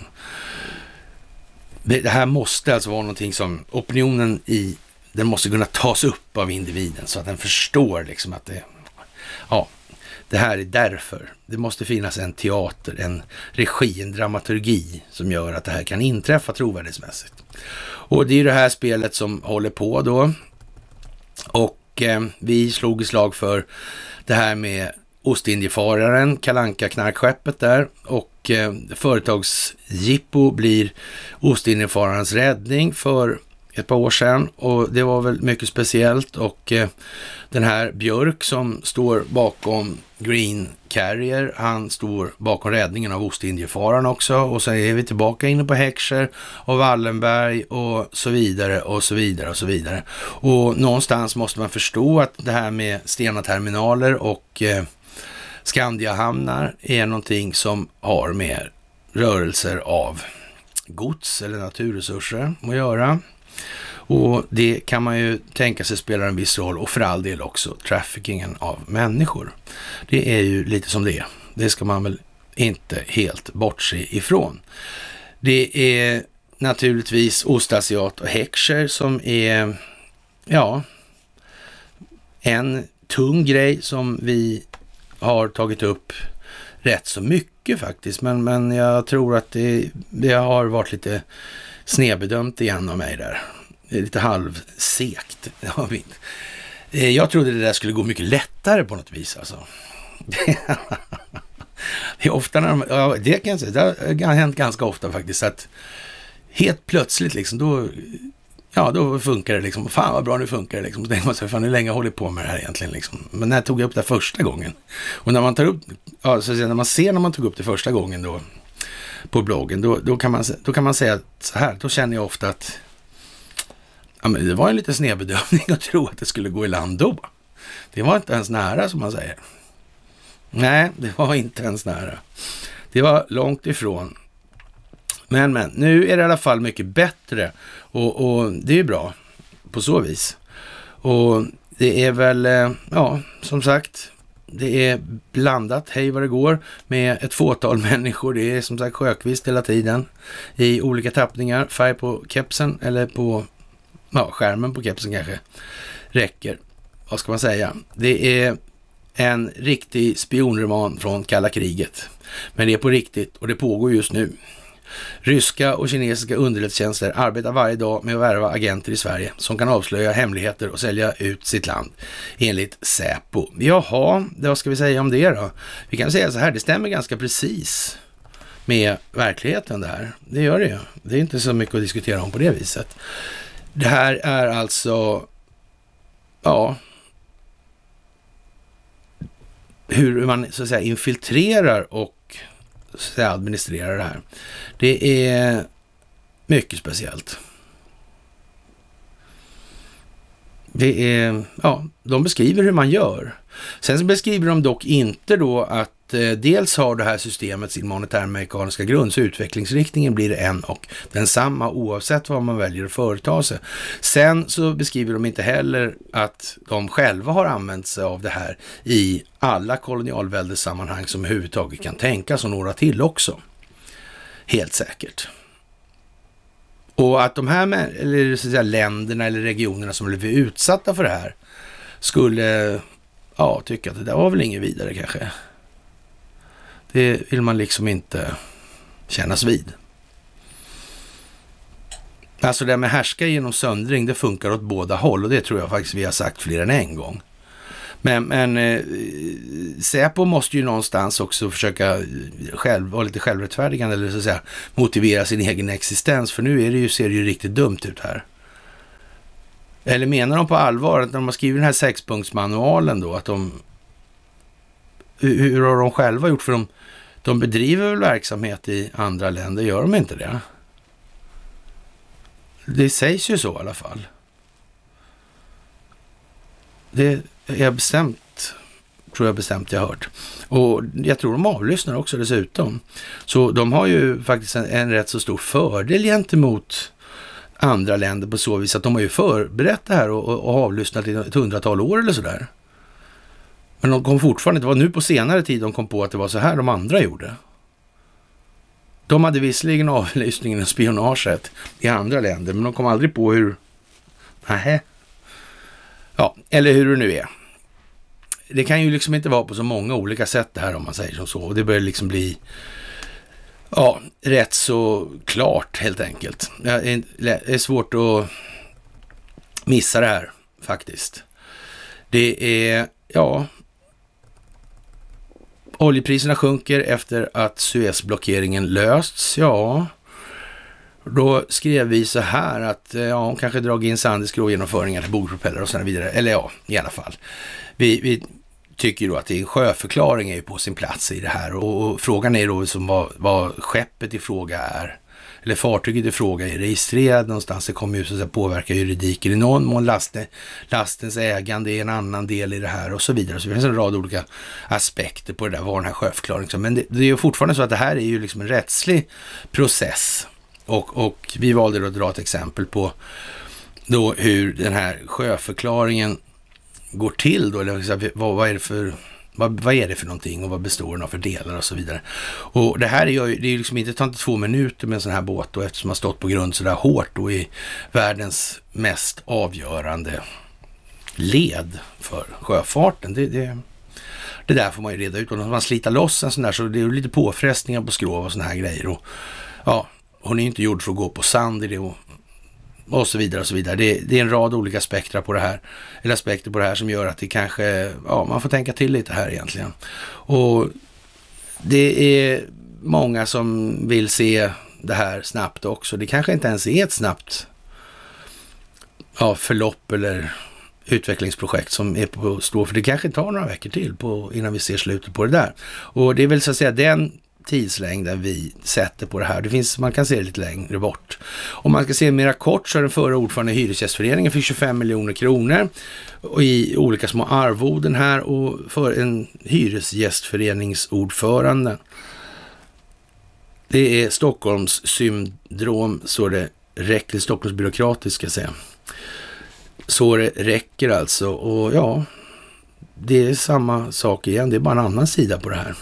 Det här måste alltså vara någonting som opinionen den måste kunna tas upp av individen så att den förstår liksom att det här är därför. Det måste finnas en teater, en regi, en dramaturgi som gör att det här kan inträffa trovärdighetsmässigt. Och det är ju det här spelet som håller på då. Och vi slog i slag för det här med Ostindiefararen, Kalle Anka knarkskeppet där, och företagsjippo blir Ostindiefararens räddning för ett par år sedan, och det var väl mycket speciellt. Och den här Björk som står bakom Green Carrier, han står bakom räddningen av Ostindiefararen också, och så är vi tillbaka inne på Heckscher och Wallenberg och så vidare och så vidare och så vidare. Och någonstans måste man förstå att det här med Stena terminaler och Skandiahamnar är någonting som har med rörelser av gods eller naturresurser att göra. Och det kan man ju tänka sig spelar en viss roll, och för all del också traffickingen av människor. Det är ju lite som det är. Det ska man väl inte helt bortse ifrån. Det är naturligtvis Ostasiat och Heckscher som är en tung grej som vi har tagit upp rätt så mycket faktiskt, men jag tror att det har varit lite snedbedömt igen av mig där. Det är lite halvsekt. Jag trodde det där skulle gå mycket lättare på något vis alltså. Det är ofta när det kan jag säga, det har hänt ganska ofta faktiskt, att helt plötsligt liksom då funkar det liksom. Fan vad bra, nu funkar det liksom. Då tänker man sig, fan hur länge håller jag på med det här egentligen liksom. Men när tog jag upp det första gången? Och när man tar upp, när man tog upp det första gången då på bloggen, då kan man säga så här, då känner jag ofta att men det var en lite snedbedömning att tro att det skulle gå i land då. Det var inte ens nära, som man säger. Nej, det var inte ens nära. Det var långt ifrån. Men nu är det i alla fall mycket bättre, och det är ju bra på så vis. Och det är väl, som sagt, det är blandat, hej vad det går, med ett fåtal människor. Det är som sagt sjökvist hela tiden i olika tappningar. Färg på kepsen eller på skärmen på kepsen kanske räcker. Vad ska man säga? Det är en riktig spionroman från kalla kriget. Men det är på riktigt, och det pågår just nu. Ryska och kinesiska underrättelsetjänster arbetar varje dag med att värva agenter i Sverige som kan avslöja hemligheter och sälja ut sitt land, enligt Säpo. Jaha, vad ska vi säga om det då? Vi kan säga så här, det stämmer ganska precis med verkligheten där. Det gör det ju. Det är inte så mycket att diskutera om på det viset. Det här är alltså, hur man så att säga infiltrerar och så att säga administrerar det här. Det är mycket speciellt. Det är, ja, de beskriver hur man gör. Sen beskriver de dock inte då att dels har det här systemet sin monetärmekaniska grund, så utvecklingsriktningen blir en och densamma oavsett vad man väljer att företa sig. Sen så beskriver de inte heller att de själva har använt sig av det här i alla kolonialväldesammanhang som överhuvudtaget kan tänkas, och några till också. Helt säkert. Och att de här eller så att säga, länderna eller regionerna som blev utsatta för det här skulle tycka att det där var väl inget vidare kanske. Det vill man liksom inte kännas vid. Alltså det här med härska genom söndring, det funkar åt båda håll, och det tror jag faktiskt vi har sagt fler än en gång. Men Säpo måste ju någonstans också försöka vara lite självrättfärdigande, eller så att säga motivera sin egen existens, för nu ser det ju riktigt dumt ut här. Eller menar de på allvar att när de har skrivit den här 6-punktsmanualen då, att hur har de själva gjort? För de bedriver väl verksamhet i andra länder, gör de inte det? Det sägs ju så i alla fall. Det är tror jag bestämt jag hört. Och jag tror de avlyssnar också dessutom. Så de har ju faktiskt en rätt så stor fördel gentemot andra länder på så vis att de har ju förberett det här och avlyssnat i ett 100-tal år eller sådär. Men de kom fortfarande, det var nu på senare tid de kom på att det var så här de andra gjorde. De hade visserligen avlyssningen och spionaget i andra länder, men de kom aldrig på hur... Nähä. Ja, eller hur det nu är. Det kan ju liksom inte vara på så många olika sätt det här, om man säger som så. Och det börjar liksom bli rätt så klart helt enkelt. Det är svårt att missa det här faktiskt. Det är, oljepriserna sjunker efter att Suezblockeringen lösts. Ja, då skrev vi så här att hon kanske dragit in sand i skrågenomföringar till bogpropeller och så vidare. Eller i alla fall. Vi tycker då att det är en sjöförklaring är ju på sin plats i det här. Och frågan är då som vad skeppet i fråga är. Eller fartyget i fråga är registrerat någonstans. Det kommer ju så att påverka juridiken i någon mån. Lastens ägande är en annan del i det här och så vidare. Så det finns en rad olika aspekter på det där, vad den här sjöförklaringen. Men det är ju fortfarande så att det här är ju liksom en rättslig process. Och vi valde då att dra ett exempel på då hur den här sjöförklaringen går till då, eller vad är det för någonting och vad består den av för delar och så vidare. Och det här det är ju liksom inte 2 minuter med en sån här båt då, eftersom man har stått på grund så där hårt då i världens mest avgörande led för sjöfarten. Det där får man ju reda ut, och när man sliter loss en sån där så det är lite påfrestningar på skrov och såna här grejer, och hon är inte gjord för att gå på sand i det och så vidare och så vidare. Det är en rad olika aspekter på det här som gör att det kanske, man får tänka till lite här egentligen. Och det är många som vill se det här snabbt också. Det kanske inte ens är ett snabbt förlopp eller utvecklingsprojekt som är på stå, för det kanske tar några veckor till innan vi ser slutet på det där. Och det är väl så att säga den tidslängden vi sätter på det här. Man kan se det lite längre bort. Om man ska se mera kort så är den förra ordförande i Hyresgästföreningen fick 25 miljoner kronor och i olika små arvoden här, och för en hyresgästföreningsordförande. Det är Stockholms syndrom, så det räcker, Stockholms byråkratiska säga. Så det räcker alltså, och det är samma sak igen, det är bara en annan sida på det här.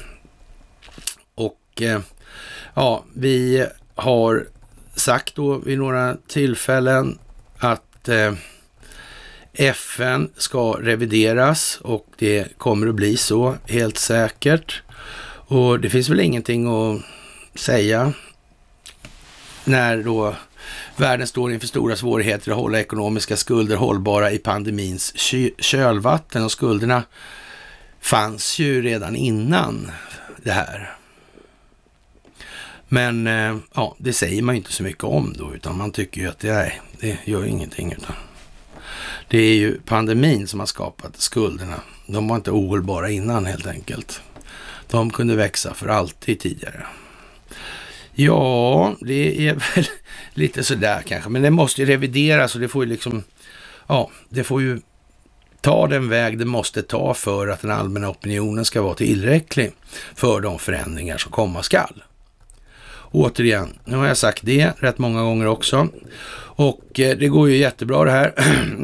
Vi har sagt då vid några tillfällen att FN ska revideras, och det kommer att bli så helt säkert. Och det finns väl ingenting att säga när då världen står inför stora svårigheter att hålla ekonomiska skulder hållbara i pandemins kölvatten, och skulderna fanns ju redan innan det här. Men det säger man ju inte så mycket om då, utan man tycker ju att det gör ingenting, utan det är ju pandemin som har skapat skulderna. De var inte ohållbara innan helt enkelt. De kunde växa för alltid tidigare. Ja, det är väl lite sådär kanske, men det måste ju revideras, och det får ju liksom ja, det får ju ta den väg det måste ta för att den allmänna opinionen ska vara tillräcklig för de förändringar som komma skall. Återigen, nu har jag sagt det rätt många gånger också. Och det går ju jättebra det här.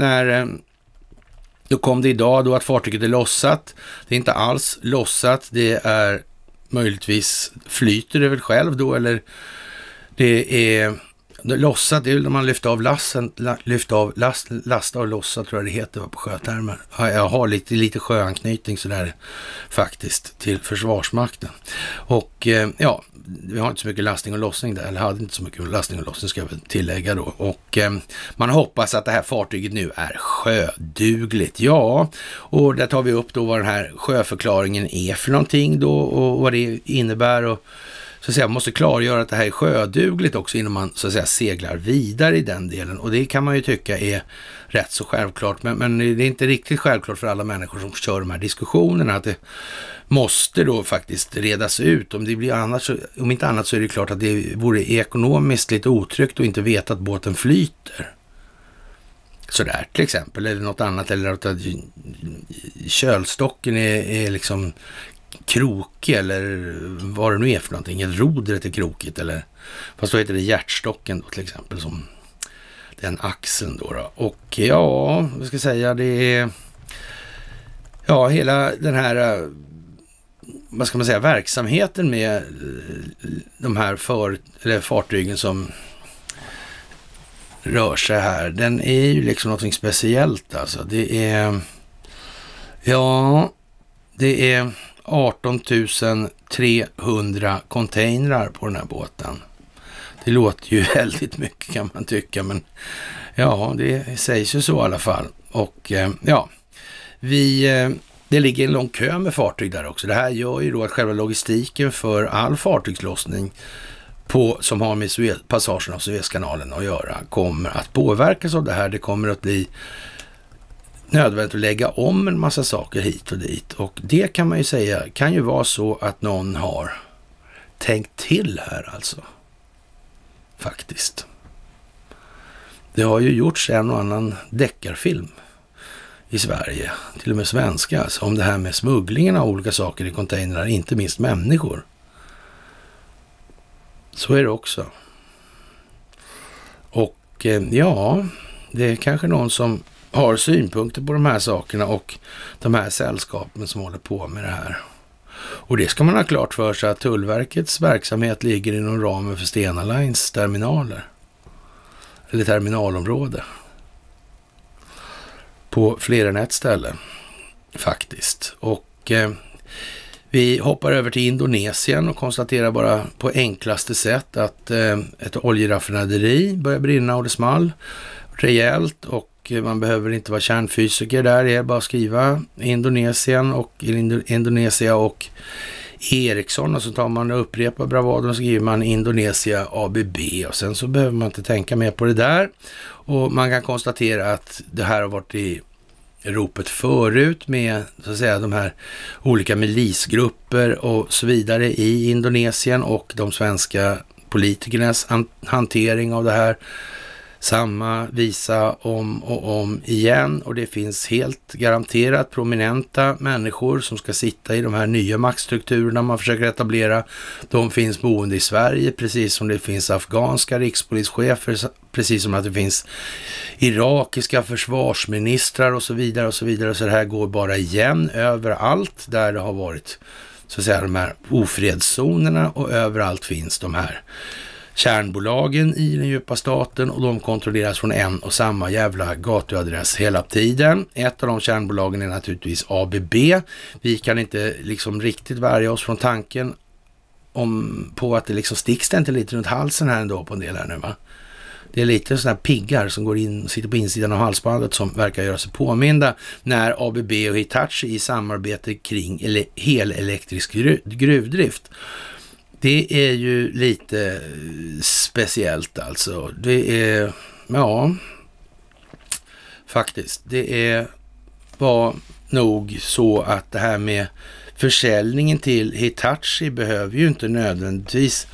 Då kom det idag då att fartyget är lossat. Det är inte alls lossat. Det är möjligtvis flyter det väl själv då, eller det är lossat. Det är när man lyfter av lasta och lossa, tror jag det heter på sjötermer. Jag har lite sjöanknytning sådär faktiskt till Försvarsmakten. Och ja, vi har inte så mycket lastning och lossning där, eller hade inte så mycket lastning och lossning ska jag väl tillägga då. Och man hoppas att det här fartyget nu är sjödugligt. Ja, och där tar vi upp då vad den här sjöförklaringen är för någonting då och vad det innebär, och så att säga, man måste klargöra att det här är sjödugligt också innan man så att säga seglar vidare i den delen. Och det kan man ju tycka är rätt så självklart. Men det är inte riktigt självklart för alla människor som kör de här diskussionerna att det måste då faktiskt redas ut. Om inte annat så är det klart att det vore ekonomiskt lite otryggt och inte veta att båten flyter. Sådär till exempel, eller något annat, eller att kölstocken är liksom krokig, eller vad det nu är för någonting. Ett rodret är krokigt, eller fast då heter det hjärtstocken då till exempel, som den axeln då. Och ja, vad ska jag säga, det är ja, hela den här vad ska man säga, verksamheten med de här fartygen som rör sig här, den är ju liksom något speciellt alltså. Det är 18 300 containrar på den här båten. Det låter ju väldigt mycket kan man tycka, men ja, det sägs ju så i alla fall. Och ja, det ligger en lång kö med fartyg där också. Det här gör ju då att själva logistiken för all fartygslossning som har med passagen av Suezkanalen att göra kommer att påverkas av det här. Det kommer att bli nödvändigt att lägga om en massa saker hit och dit. Och det kan man ju säga kan ju vara så att någon har tänkt till här alltså. Faktiskt. Det har ju gjorts en och annan deckarfilm i Sverige, till och med svenska, alltså, om det här med smugglingen av olika saker i containrar, inte minst människor. Så är det också. Och ja, det är kanske någon som har synpunkter på de här sakerna och de här sällskapen som håller på med det här. Och det ska man ha klart för sig att Tullverkets verksamhet ligger inom ramen för Stena Lines terminaler. Eller terminalområde. På fler än ett ställe faktiskt. Och vi hoppar över till Indonesien och konstaterar bara på enklaste sätt att ett oljeraffinaderi börjar brinna och det small rejält, och man behöver inte vara kärnfysiker där, det är bara att skriva Indonesia och Ericsson, och så tar man och upprepar bravaden och så skriver man Indonesia ABB, och sen så behöver man inte tänka mer på det där. Och man kan konstatera att det här har varit i ropet förut med så att säga de här olika milisgrupper och så vidare i Indonesien, och de svenska politikernas hantering av det här. Samma visa om och om igen, och det finns helt garanterat prominenta människor som ska sitta i de här nya maktstrukturerna man försöker etablera. De finns boende i Sverige, precis som det finns afghanska rikspolischefer, precis som att det finns irakiska försvarsministrar och så vidare och så vidare. Så det här går bara igen överallt där det har varit så att säga de här ofredszonerna, och överallt finns de här kärnbolagen i den djupa staten, och de kontrolleras från en och samma jävla gatuadress hela tiden. Ett av de kärnbolagen är naturligtvis ABB. Vi kan inte liksom riktigt värja oss från tanken på att det liksom sticks det inte lite runt halsen här ändå på en del här nu, va? Det är lite sådana här piggar som går in och sitter på insidan av halsbandet som verkar göra sig påminda när ABB och Hitachi i samarbete kring helelektrisk gruvdrift. Det är ju lite speciellt alltså. Det är, ja, faktiskt. Det var nog så att det här med försäljningen till Hitachi behöver ju inte nödvändigtvis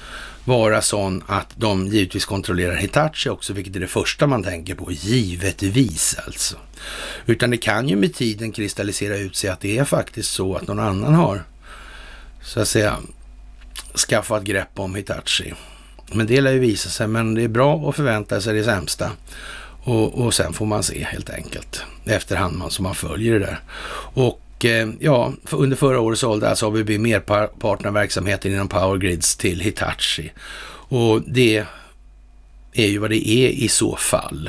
vara sån att de givetvis kontrollerar Hitachi också, vilket är det första man tänker på, givetvis alltså. Utan det kan ju med tiden kristallisera ut sig att det är faktiskt så att någon annan har, så att säga, skaffat grepp om Hitachi. Men det lär ju visa sig, men det är bra att förvänta sig det sämsta. Och sen får man se helt enkelt efterhand som man följer det där. Och ja, under förra året sålde alltså ABB merparten av verksamheten inom Power Grids till Hitachi. Och det är ju vad det är i så fall.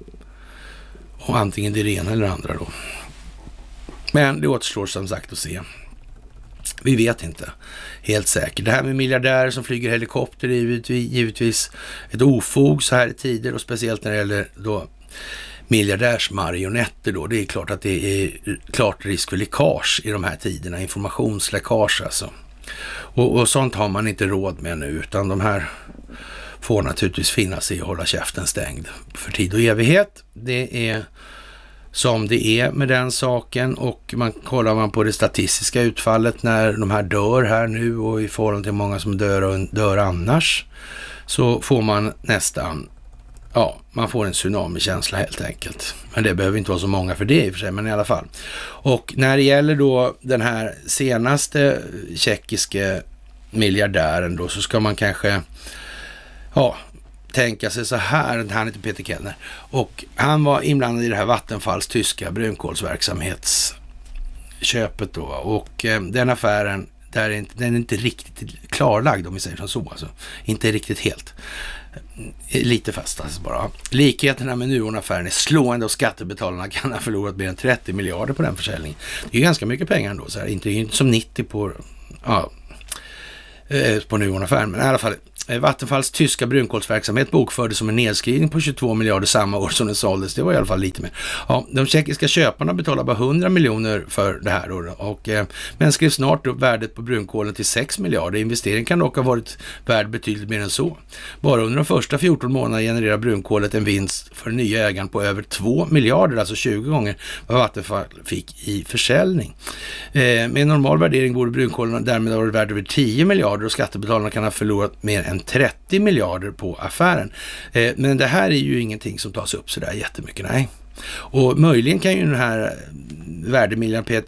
Och antingen det ena eller andra då. Men det återstår som sagt att se. Vi vet inte helt säkert. Det här med miljardärer som flyger helikopter är givetvis ett ofog så här i tider, och speciellt när det gäller då miljardärsmarionetter då. Det är klart att det är klart risk för läckage i de här tiderna, informationsläckage alltså. Och sånt har man inte råd med nu, utan de här får naturligtvis finna sig och hålla käften stängd för tid och evighet. Det är som det är med den saken, och kollar man på det statistiska utfallet när de här dör här nu och i förhållande till många som dör annars, så får man nästan, ja, man får en tsunamikänsla helt enkelt. Men det behöver inte vara så många för det i och för sig, men i alla fall. Och när det gäller då den här senaste tjeckiske miljardären då, så ska man kanske, ja, tänka sig så här, han heter Peter Kellner, och han var inblandad i det här Vattenfalls tyska brunkolsverksamhetsköpet då, och den affären, den är inte riktigt klarlagd om vi säger så alltså. Inte riktigt helt. Lite fast alltså bara. Likheterna med Nuon-affären är slående, och skattebetalarna kan ha förlorat mer än 30 miljarder på den försäljningen. Det är ju ganska mycket pengar ändå, så här. Inte som 90 på, ja, på Nuon-affären, men i alla fall. Vattenfalls tyska brunkolsverksamhet bokfördes som en nedskrivning på 22 miljarder samma år som den såldes. Det var i alla fall lite mer. Ja, de tjeckiska köparna betalar bara 100 miljoner för det här då, och men skrev snart upp värdet på brunkolen till 6 miljarder. Investeringen kan dock ha varit värd betydligt mer än så. Bara under de första 14 månaderna genererar brunkolet en vinst för nya ägaren på över 2 miljarder, alltså 20 gånger vad Vattenfall fick i försäljning. Med en normal värdering borde brunkolen därmed ha varit värd över 10 miljarder, och skattebetalarna kan ha förlorat mer än 30 miljarder på affären. Men det här är ju ingenting som tas upp så där jättemycket, nej. Och möjligen kan ju den här värdemiljardären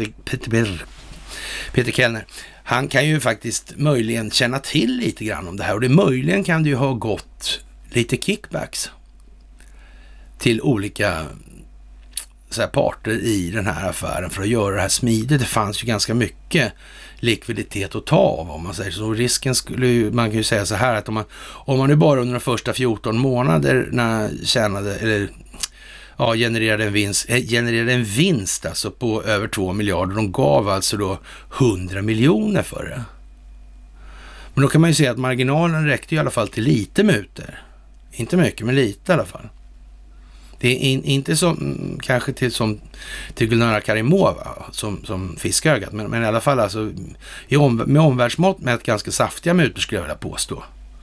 Peter Kellner, han kan ju faktiskt möjligen känna till lite grann om det här, och det möjligen kan det ju ha gått lite kickbacks till olika så här parter i den här affären för att göra det här smidigt. Det fanns ju ganska mycket likviditet att ta av, om man säger så. Risken skulle ju, man kan ju säga så här, att om man nu bara under de första 14 månaderna tjänade, eller ja, genererade en vinst alltså på över 2 miljarder. De gav alltså då 100 miljoner för det. Men då kan man ju säga att marginalen räckte i alla fall till lite mutor. Inte mycket, men lite i alla fall. Det är inte som kanske till Gulnara Karimova som fiskögat, men i alla fall alltså med omvärldsmått med ett ganska saftiga mutor skulle jag vilja påstå.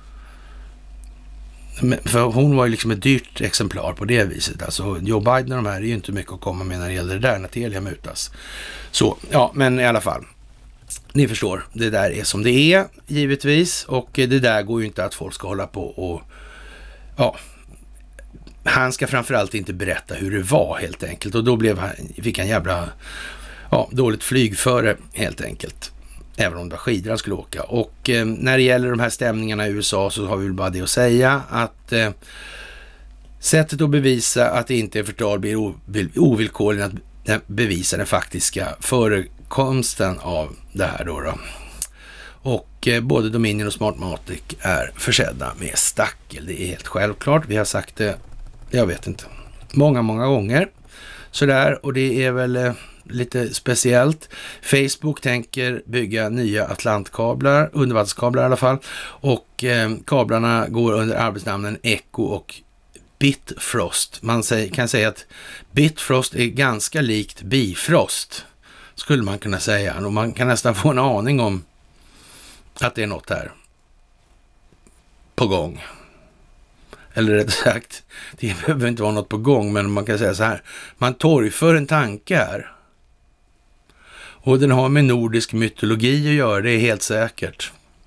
För hon var ju liksom ett dyrt exemplar på det viset. Alltså Joe Biden och de här är ju inte mycket att komma med när det gäller det där, när Telia mutas. Så, ja, men i alla fall. Ni förstår, det där är som det är givetvis, och det där går ju inte att folk ska hålla på och, ja, han ska framförallt inte berätta hur det var helt enkelt, och då fick han jävla dåligt flygföre helt enkelt, även om det var skidor han skulle åka. Och när det gäller de här stämningarna i USA så har vi väl bara det att säga att sättet att bevisa att det inte är förtal blir ovillkorligen att bevisa den faktiska förekomsten av det här då. Och både Dominion och Smartmatic är försedda med stackel. Det är helt självklart. Vi har sagt det, jag vet inte, många gånger. Sådär, och det är väl lite speciellt. Facebook tänker bygga nya atlantkablar, undervattenskablar i alla fall. Och kablarna går under arbetsnamnen Echo och Bitfrost. Man kan säga att Bitfrost är ganska likt Bifrost, skulle man kunna säga. Och man kan nästan få en aning om att det är något här på gång. Eller rätt sagt, det behöver inte vara något på gång, men man kan säga så här. Man torgför en tanke här. Och den har med nordisk mytologi att göra, det är helt säkert.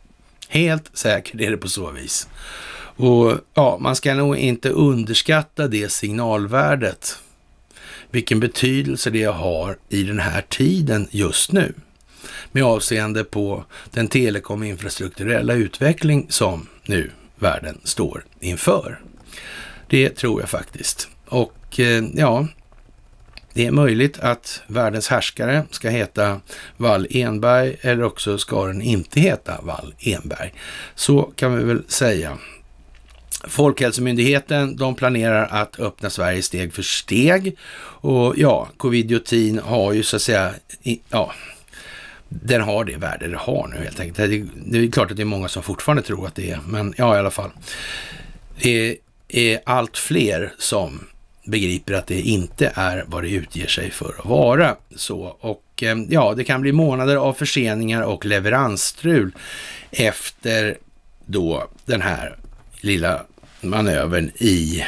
Helt säkert är det på så vis. Och ja, man ska nog inte underskatta det signalvärdet. Vilken betydelse det har i den här tiden just nu. Med avseende på den telekominfrastrukturella utveckling som nu världen står inför. Det tror jag faktiskt. Och ja, det är möjligt att världens härskare ska heta Wall Enberg eller också ska den inte heta Wall Enberg. Så kan vi väl säga. Folkhälsomyndigheten, de planerar att öppna Sverige steg för steg. Och ja, covid-19 har ju så att säga, ja, den har det värde det har nu helt enkelt. Det är klart att det är många som fortfarande tror att det är, men ja i alla fall. Det är allt fler som begriper att det inte är vad det utger sig för att vara. Så, och ja, det kan bli månader av förseningar och leveransstrul efter då den här lilla manövern i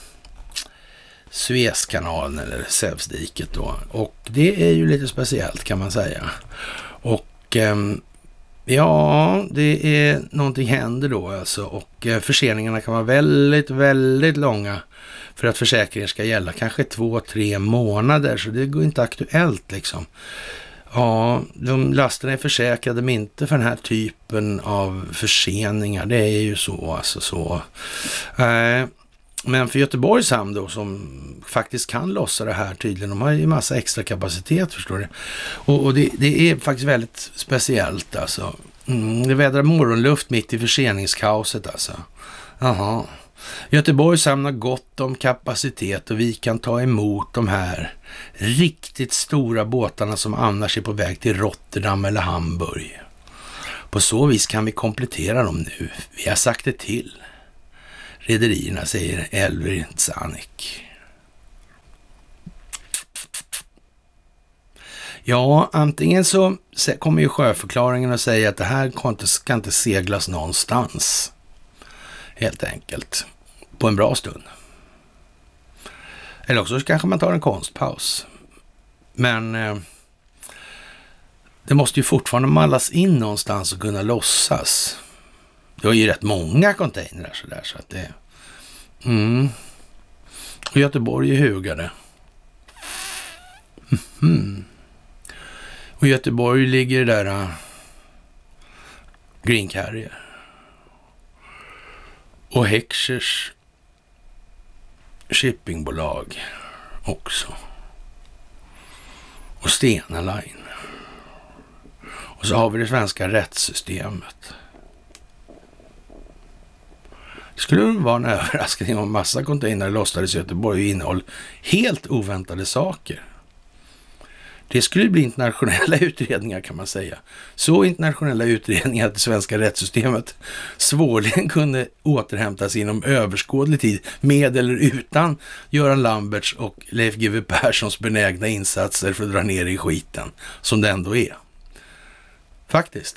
Suezkanalen eller Sävsdiket då. Och det är ju lite speciellt kan man säga. Och ja, det är någonting händer då alltså och förseningarna kan vara väldigt, väldigt långa för att försäkringen ska gälla. Kanske 2-3 månader, så det går inte aktuellt liksom. Ja, de lasterna är försäkrade men inte för den här typen av förseningar. Det är ju så alltså så. Men för Göteborgs hamn då som faktiskt kan lossa det här tydligen. De har ju massa extra kapacitet förstår du. Och det är faktiskt väldigt speciellt alltså. Det vädrar morgonluft mitt i förseningskaoset alltså. Jaha. Göteborgs hamn har gott om kapacitet och vi kan ta emot de här riktigt stora båtarna som annars är på väg till Rotterdam eller Hamburg. På så vis kan vi komplettera dem nu. Vi har sagt det till. Rederierna säger Elver Zanik. Ja, antingen så kommer ju sjöförklaringen att säga att det här ska inte seglas någonstans. Helt enkelt. På en bra stund. Eller också kanske man tar en konstpaus. Men det måste ju fortfarande mallas in någonstans och kunna lossas. Det har ju rätt många containrar sådär så att det... Och Göteborg är hugade. Och Göteborg ligger där Green Carrier. Och Hexers shippingbolag också. Och Stena Line. Och så har vi det svenska rättssystemet. Det skulle vara en överraskning om massa containrar lossades i Göteborg och innehåll helt oväntade saker. Det skulle bli internationella utredningar kan man säga. Så internationella utredningar att det svenska rättssystemet svårligen kunde återhämtas inom överskådlig tid med eller utan Göran Lamberts och Leif GW Perssons benägna insatser för att dra ner i skiten som det ändå är. Faktiskt.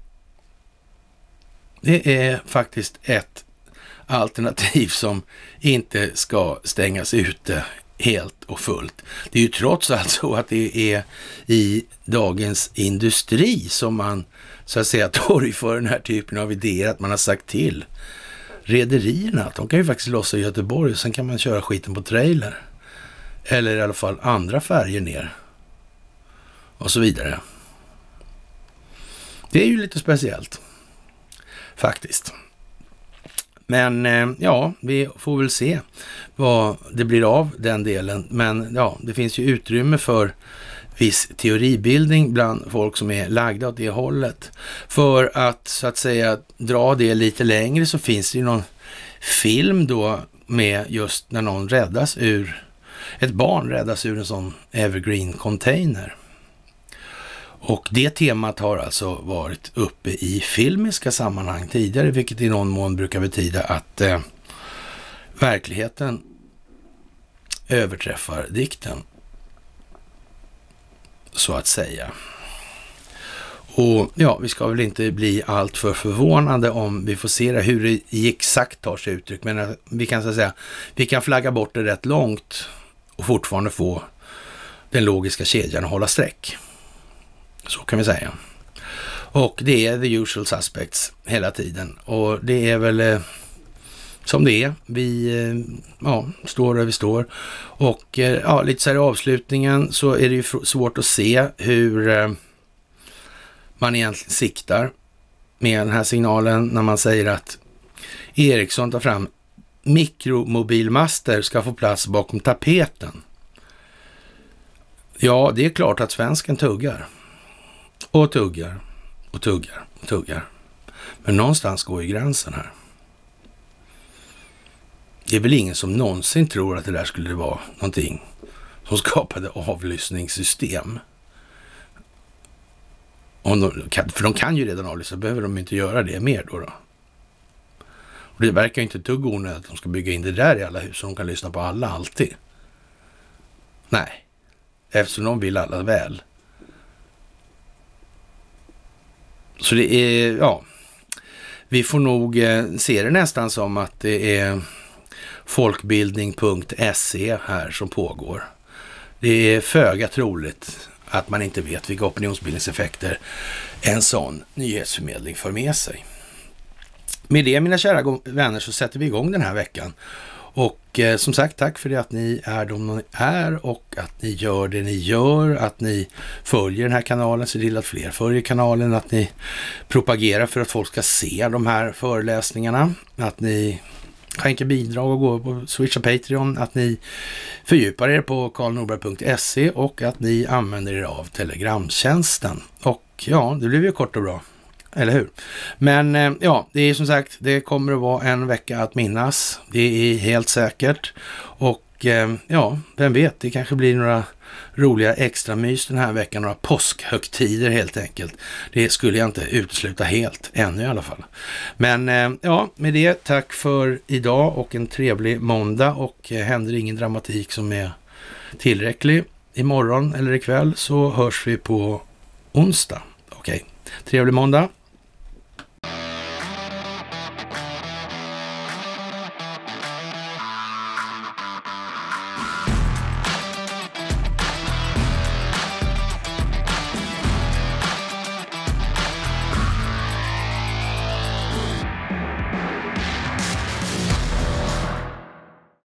Det är faktiskt ett alternativ som inte ska stängas ute helt och fullt. Det är ju trots allt så att det är i Dagens Industri som man så att säga torgför den här typen av idéer, att man har sagt till rederierna att de kan ju faktiskt lossa i Göteborg och sen kan man köra skiten på trailer. Eller i alla fall andra färger ner. Och så vidare. Det är ju lite speciellt. Faktiskt. Men ja, vi får väl se vad det blir av den delen. Men ja, det finns ju utrymme för viss teoribildning bland folk som är lagda åt det hållet. För att så att säga dra det lite längre så finns det ju någon film då med just när någon räddas ur, ett barn räddas ur en sån evergreen container. Och det temat har alltså varit uppe i filmiska sammanhang tidigare, vilket i någon mån brukar betyda att verkligheten överträffar dikten. Så att säga. Och ja, vi ska väl inte bli allt för förvånade om vi får se hur det exakt tar sig uttryck. Men vi kan så att säga, vi kan flagga bort det rätt långt och fortfarande få den logiska kedjan att hålla streck. Så kan vi säga. Och det är the usual suspects hela tiden. Och det är väl som det är. Vi står där vi står. Och lite så här i avslutningen så är det ju svårt att se hur man egentligen siktar med den här signalen när man säger att Ericsson tar fram mikromobilmaster ska få plats bakom tapeten. Ja, det är klart att svensken tuggar. Och tuggar. Och tuggar. Och tuggar. Men någonstans går ju gränsen här. Det är väl ingen som någonsin tror att det där skulle vara någonting som skapade avlyssningssystem. För de kan ju redan avlyssna, behöver de inte göra det mer då. Och det verkar inte tugg onödigt att de ska bygga in det där i alla hus så de kan lyssna på alla alltid. Nej, eftersom de vill alla väl. Så det är, vi får nog se det nästan som att det är folkbildning.se här som pågår. Det är föga troligt att man inte vet vilka opinionsbildningseffekter en sån nyhetsförmedling för med sig. Med det, mina kära vänner, så sätter vi igång den här veckan. Och som sagt, tack för det att ni är de ni är och att ni gör det ni gör, att ni följer den här kanalen, så till att fler följer kanalen, att ni propagerar för att folk ska se de här föreläsningarna, att ni skänker bidrag och går på Swish och Patreon, att ni fördjupar er på karlnorberg.se och att ni använder er av Telegramtjänsten. Och det blev ju kort och bra. Eller hur? Men det är som sagt, det kommer att vara en vecka att minnas. Det är helt säkert. Och vem vet, det kanske blir några roliga extra mys den här veckan. Några påskhögtider helt enkelt. Det skulle jag inte utesluta helt, ännu i alla fall. Men med det, tack för idag och en trevlig måndag. Och händer ingen dramatik som är tillräcklig imorgon eller ikväll så hörs vi på onsdag. Okej, trevlig måndag.